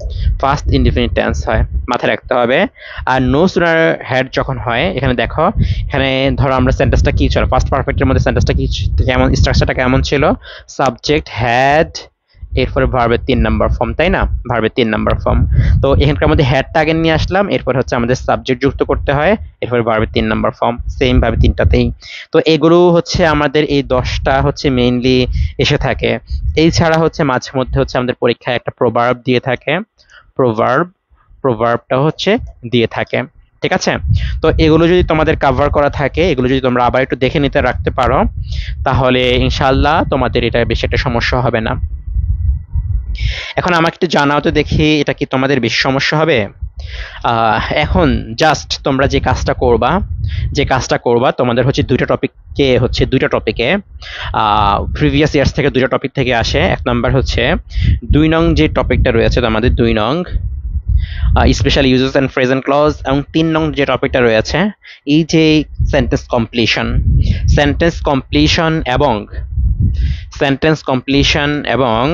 ফার্স্ট ইনডিফিনিট টেন্স হয়, মাথায় রাখতে হবে। আর নো সুনার হ্যাড যখন হয়, এখানে দেখো, এখানে ধরো আমরা সেন্টেন্সটা কি ছিল, ফার্স্ট পারফেক্টের মধ্যে সেন্টেন্সটা কি কেমন, স্ট্রাকচারটা কেমন ছিল, সাবজেক্ট হ্যাড, এরপরে ভার্বের তিন নাম্বার ফর্ম, তাই না, ভার্বের তিন নাম্বার ফর্ম। তো এখানকার মধ্যে হ্যাডটা আগে নিয়ে আসলাম, এরপর হচ্ছে আমাদের সাবজেক্ট যুক্ত করতে হয়, এরপরে ভার্বের তিন নাম্বার ফর্ম, সেম ভাবে তিনটাতেই। তো এগুলো হচ্ছে আমাদের এই দশটা হচ্ছে মেইনলি এসে থাকে। এই ছাড়া হচ্ছে মাঝে মধ্যে হচ্ছে আমাদের পরীক্ষায় একটা প্রোভার্ব দিয়ে থাকে, প্রোভার্ব, প্রোভার্বটা হচ্ছে দিয়ে থাকে, ঠিক আছে। তো এগুলো যদি তোমাদের কভার করা থাকে, এগুলো যদি তোমরা আবার একটু দেখে নিতে রাখতে পারো, তাহলে ইনশাআল্লাহ তোমাদের এটা বেশি একটা সমস্যা হবে না। এখন আমাকে একটু জানাও তো দেখি, এটা কি তোমাদের বেশি সমস্যা হবে? আহ, এখন জাস্ট তোমরা যে কাজটা করবা, যে কাজটা করবা তোমাদের হচ্ছে দুইটা টপিককে হচ্ছে দুইটা টপিকে প্রিভিয়াস ইয়ার্স থেকে দুইটা টপিক থেকে আসে। এক নাম্বার হচ্ছে দুই নং যে টপিকটা রয়েছে তোমাদের, দুই নং special uses and phrase and clause, এবং তিন নং যে টপিকটা রয়েছে এই যে সেন্টেন্স কমপ্লিশন, সেন্টেন্স কমপ্লিশন এবং সেন্টেন্স কমপ্লিশন এবং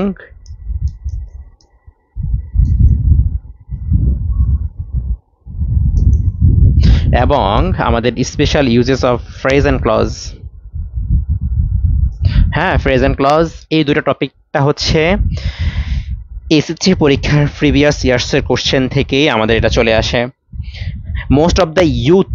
এবং আমাদের special uses of phrase and clause. হ্যাঁ, ফ্রেজ অ্যান্ড ক্লজ, এই দুটো টপিকটা হচ্ছে এসএসসি পরীক্ষার প্রিভিয়াস ইয়ার্সের কোশ্চেন থেকেই আমাদের এটা চলে আসে। মোস্ট অফ দ্য ইউথ,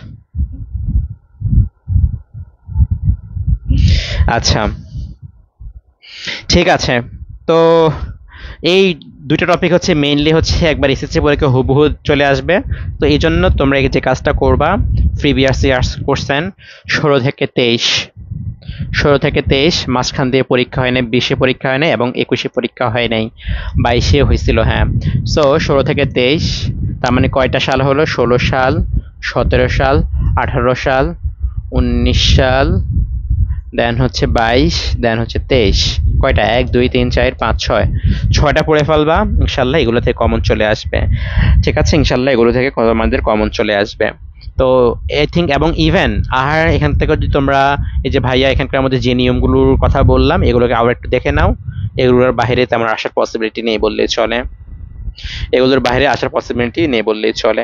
আচ্ছা ঠিক আছে। তো এই দুইটা টপিক হচ্ছে মেইনলি হচ্ছে একবার এসএসসি পরীক্ষা হুবহু চলে আসবে। তো এই জন্য তোমরা যে কাজটা করবা, প্রিভিয়াস ইয়ার্স কোশ্চেন ষোলো থেকে তেইশ, ষোলো থেকে তেইশ মাঝখান দিয়ে পরীক্ষা হয় নাই, বিশে পরীক্ষা হয় নাই এবং একুশে পরীক্ষা হয় নাই, বাইশে হয়েছিল, হ্যাঁ। সো ষোলো থেকে তেইশ, তার মানে কয়টা সাল হলো, ষোলো সাল, সতেরো সাল, আঠারো সাল, উনিশ সাল, দেন হচ্ছে বাইশ, দেন হচ্ছে তেইশ, কয়টা, এক দুই তিন চার পাঁচ ছয়, ছয়টা পড়ে ফেলবা ইনশাল্লাহ, এগুলো থেকে কমন চলে আসবে, ঠিক আছে, ইনশাল্লাহ এগুলো থেকে আমাদের কমন চলে আসবে। তো আই থিঙ্ক, এবং ইভেন আর এখান থেকে যদি তোমরা এই যে ভাইয়া এখানকার মধ্যে যে নিয়মগুলোর কথা বললাম এগুলোকে আবার একটু দেখে নাও, এগুলোর বাইরে তেমন আসার পসিবিলিটি নেই বললেই চলে, এগুলোর বাইরে আসার পসিবিলিটি নেই বললেই চলে।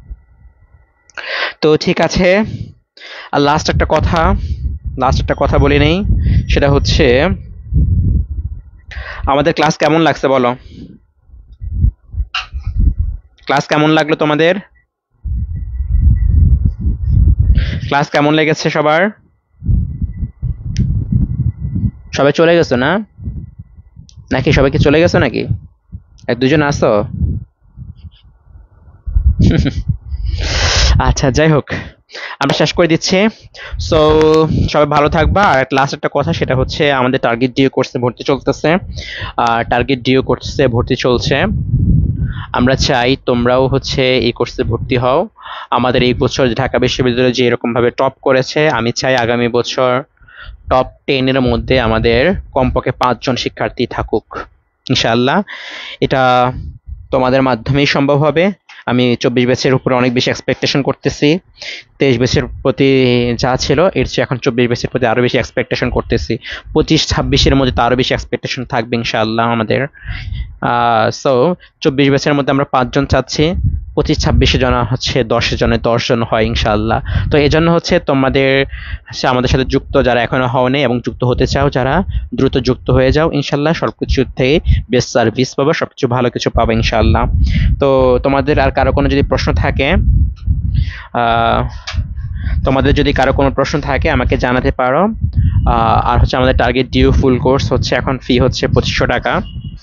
তো ঠিক আছে, আর লাস্ট একটা কথা, লাস্ট একটা কথা বলে নেই, সেটা হচ্ছে আমাদের ক্লাস কেমন লাগছে বলো, ক্লাস কেমন লাগলো তোমাদের, ক্লাস কেমন লেগেছে সবার? সবাই চলে গেছো না নাকি, সবাইকে চলে গেছো নাকি, এক দুজন আসো? আচ্ছা যাই হোক, আমরা শেষ করে দিচ্ছি। সো সবাই ভালো থাকবা। আর লাস্ট একটা কথা, সেটা হচ্ছে আমাদের টার্গেট ডিও কোর্সে ভর্তি চলতেছে, টার্গেট ডিও কোর্সে ভর্তি চলছে, আমরা চাই তোমরাও হচ্ছে এই কোর্সে ভর্তি হও। আমাদের এই বছর ঢাকা বিশ্ববিদ্যালয় যে এরকম ভাবে টপ করেছে, আমি চাই আগামী বছর টপ টেনের মধ্যে আমাদের কমপক্ষে পাঁচজন শিক্ষার্থী থাকুক ইনশাআল্লাহ। এটা তোমাদের মাধ্যমেই সম্ভব হবে। আমি চব্বিশ ব্যাচের উপরে অনেক বেশি এক্সপেকটেশন করতেছি, তেইশ ব্যাচের প্রতি যা ছিল এর চেয়ে এখন চব্বিশ ব্যাচের প্রতি আরো বেশি এক্সপেকটেশন করতেছি, পঁচিশ ছাব্বিশের মধ্যে তো আরো বেশি এক্সপেকটেশন থাকবে ইনশাআল্লাহ আমাদের। সো চব্বিশ ব্যাচের মধ্যে আমরা পাঁচজন চাচ্ছি, পঁচিশ ছাব্বিশে জন হচ্ছে দশ জনে দশ জন হয় ইনশাআল্লাহ। তো এই জন্য হচ্ছে তোমাদের আমাদের সাথে যুক্ত যারা এখনো হওনি এবং যুক্ত হতে চাও, যারা দ্রুত যুক্ত হয়ে যাও ইনশাআল্লাহ, সবকিছু থেকে বেস্ট সার্ভিস পাবে, সবকিছু ভালো কিছু পাবে ইনশাআল্লাহ। তো তোমাদের আর কারো কোনো যদি প্রশ্ন থাকে, তোমাদের যদি কারো কোনো প্রশ্ন থাকে আমাকে জানাতে পারো। আর হচ্ছে আমাদের টার্গেট ডিউ ফুল কোর্স হচ্ছে এখন ফি হচ্ছে পঁচিশশো টাকা,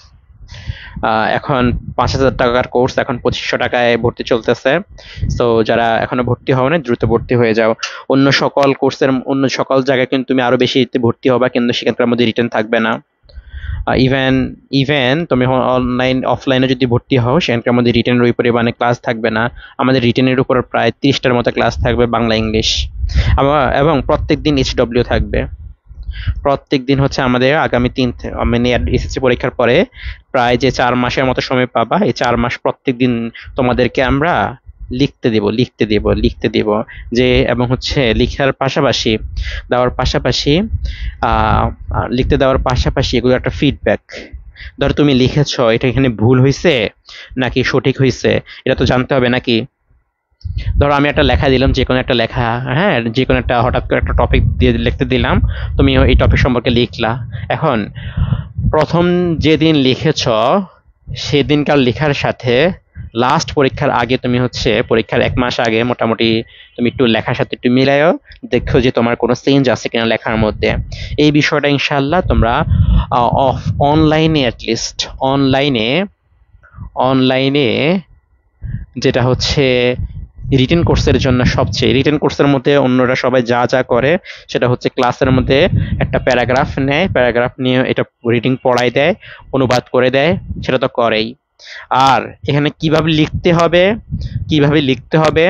এখন পাঁচ হাজার টাকার কোর্স এখন পঁচিশশো টাকায় ভর্তি চলতেছে। তো যারা এখনো ভর্তি হও না দ্রুত ভর্তি হয়ে যাও। অন্য সকল কোর্সের অন্য সকল জায়গায় কিন্তু তুমি আরো বেশি ভর্তি হবা, কিন্তু সেখানকার মধ্যে রিটার্ন থাকবে না। ইভেন ইভেন তুমি অনলাইন অফলাইনে যদি ভর্তি হও সেখানকার মধ্যে রিটেনের ওই পরিমাণে ক্লাস থাকবে না। আমাদের রিটেনের উপর প্রায় তিরিশটার মতো ক্লাস থাকবে বাংলা ইংলিশ, এবং প্রত্যেক দিন এইচডব্লিউ থাকবে। প্রত্যেক দিন হচ্ছে আমাদের আগামী তিন মানে এসএসসি পরীক্ষার পরে প্রায় যে চার মাসের মতো সময় পাবা, এই চার মাস প্রত্যেক দিন তোমাদেরকে আমরা লিখতে দেব লিখতে দেব লিখতে দেব যে, এবং হচ্ছে লিখার পাশাপাশি দেওয়ার পাশাপাশি লিখতে দেওয়ার পাশাপাশি এগুলো একটা ফিডব্যাক, ধরো তুমি লিখেছো এটা এখানে ভুল হয়েছে নাকি সঠিক হয়েছে, এটা তো জানতে হবে নাকি। ধরো আমি একটা লেখা দিলাম, যে কোনো একটা লেখা, হ্যাঁ, যে কোনো একটা হঠাৎ করে একটা টপিক দিয়ে লিখতে দিলাম, তুমি এই টপিক সম্পর্কে লিখলা। এখন প্রথম যেদিন লিখেছ সেদিনকার লেখার সাথে লাস্ট পরীক্ষার আগে তুমি হচ্ছে পরীক্ষার এক মাস আগে মোটামুটি তুমি একটু লেখার সাথে একটু মিলাইও, দেখো যে তোমার কোনো চেঞ্জ আছে কিনা লেখার মধ্যে। এই বিষয়টা ইনশাল্লাহ তোমরা অফ অনলাইনে অ্যাটলিস্ট অনলাইনে অনলাইনে যেটা হচ্ছে রিটেন কোর্সের জন্য সবচেয়ে, রিটেন কোর্সের মধ্যে অন্যরা সবাই যা যা করে সেটা হচ্ছে ক্লাসের মধ্যে একটা প্যারাগ্রাফ নেয়, প্যারাগ্রাফ নিয়ে এটা রিডিং পড়াই দেয়, অনুবাদ করে দেয়, সেটা তো করেই। আর এখানে কিভাবে লিখতে হবে, কিভাবে লিখতে হবে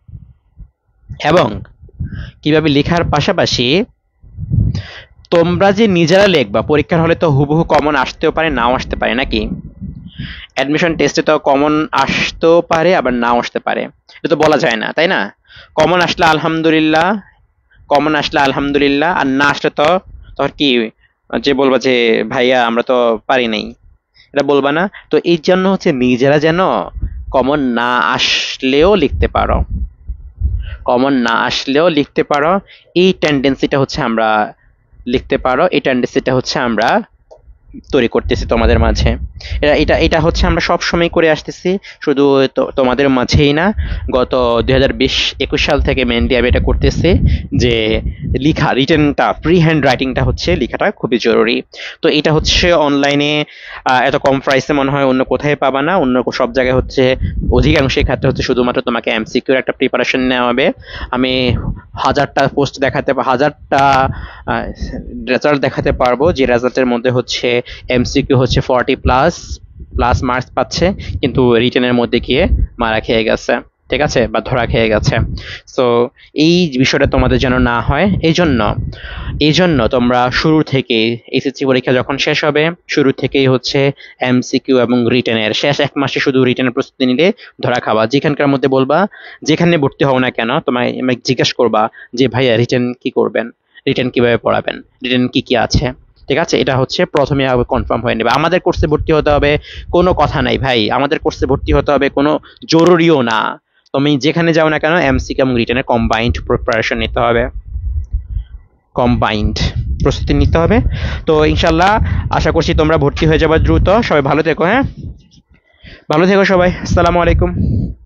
এবং কিভাবে লেখার পাশাপাশি তোমরা যে নিজেরা লিখবা, পরীক্ষার হলে তো হুবহু কমন আসতেও পারে নাও আসতে পারে নাকি, অ্যাডমিশন টেস্টে তো কমন আসতেও পারে আবার নাও আসতে পারে, এটা তো বলা যায় না, তাই না? কমন আসলে আলহামদুলিল্লাহ, কমন আসলে আলহামদুলিল্লাহ, আর না আসলে তো তখন কি, যে বলবা যে ভাইয়া আমরা তো পারি নাই, এটা বলবা না। তো এই জন্য হচ্ছে নিজেরা যেন কমন না আসলেও লিখতে পারো, কমন না আসলেও লিখতে পারো, এই টেন্ডেন্সিটা হচ্ছে আমরা লিখতে পারো, এই টেন্ডেন্সিটা হচ্ছে আমরা তৈরি করতেছি তোমাদের মাঝে। এটা এটা এটা হচ্ছে আমরা সব সময় করে আসতেছি, শুধু তো- তোমাদের মাঝেই না, গত দুই হাজার বিশ একুশ সাল থেকে মেনলি আমি এটা করতেছি যে লিখা রিটেনটা ফ্রি হ্যান্ড রাইটিংটা হচ্ছে লেখাটা খুবই জরুরি। তো এটা হচ্ছে অনলাইনে এত কম প্রাইসে মনে হয় অন্য কোথায় পাবা না, অন্য সব জায়গায় হচ্ছে অধিকাংশ ক্ষেত্রে হচ্ছে শুধুমাত্র তোমাকে এমসিকিউর একটা প্রিপারেশন নেওয়া হবে। আমি হাজারটা পোস্ট দেখাতে হাজারটা রেজাল্ট দেখাতে পারবো যে রেজাল্টের মধ্যে হচ্ছে এমসিকিউ হচ্ছে ফর্টি প্লাস প্লাস মার্কস পাচ্ছে, কিন্তু রিটেনের মধ্যে গিয়ে মারা খেয়ে গেছে, ঠিক আছে, বা ধরা খেয়ে গেছে। সো এই বিষয়টা তোমাদের যেন না হয়, এই জন্য এই জন্য তোমরা শুরু থেকে এসএসসি পরীক্ষা যখন শেষ হবে শুরু থেকেই হচ্ছে এমসিকিউ এবং রিটেনের শেষ এক মাসে শুধু রিটেনের প্রস্তুতি নিলে ধরা খাওয়া। যেখানকার মধ্যে বলবা, যেখানে ভর্তি হও না কেন, তোমায় আমাকে জিজ্ঞেস করবা যে ভাইয়া রিটেন কি করবেন, রিটেন কিভাবে পড়াবেন, রিটেন কি কি আছে, ঠিক আছে, এটা হচ্ছে প্রথমে কনফার্ম হয়ে নেবে। আমাদের কোর্সে ভর্তি হতে হবে কোনো কথা নাই ভাই, আমাদের কোর্সে ভর্তি হতে হবে কোনো জরুরিও না, তুমি যেখানে যাও না কেন এমসিকিউ এবং রিটেনের কম্বাইন্ড প্রিপারেশন নিতে হবে, কম্বাইন্ড প্রস্তুতি নিতে হবে। তো ইনশাল্লাহ আশা করছি তোমরা ভর্তি হয়ে যাবে দ্রুত। সবাই ভালো থেকো, হ্যাঁ, ভালো থেকো সবাই, আসসালামু আলাইকুম।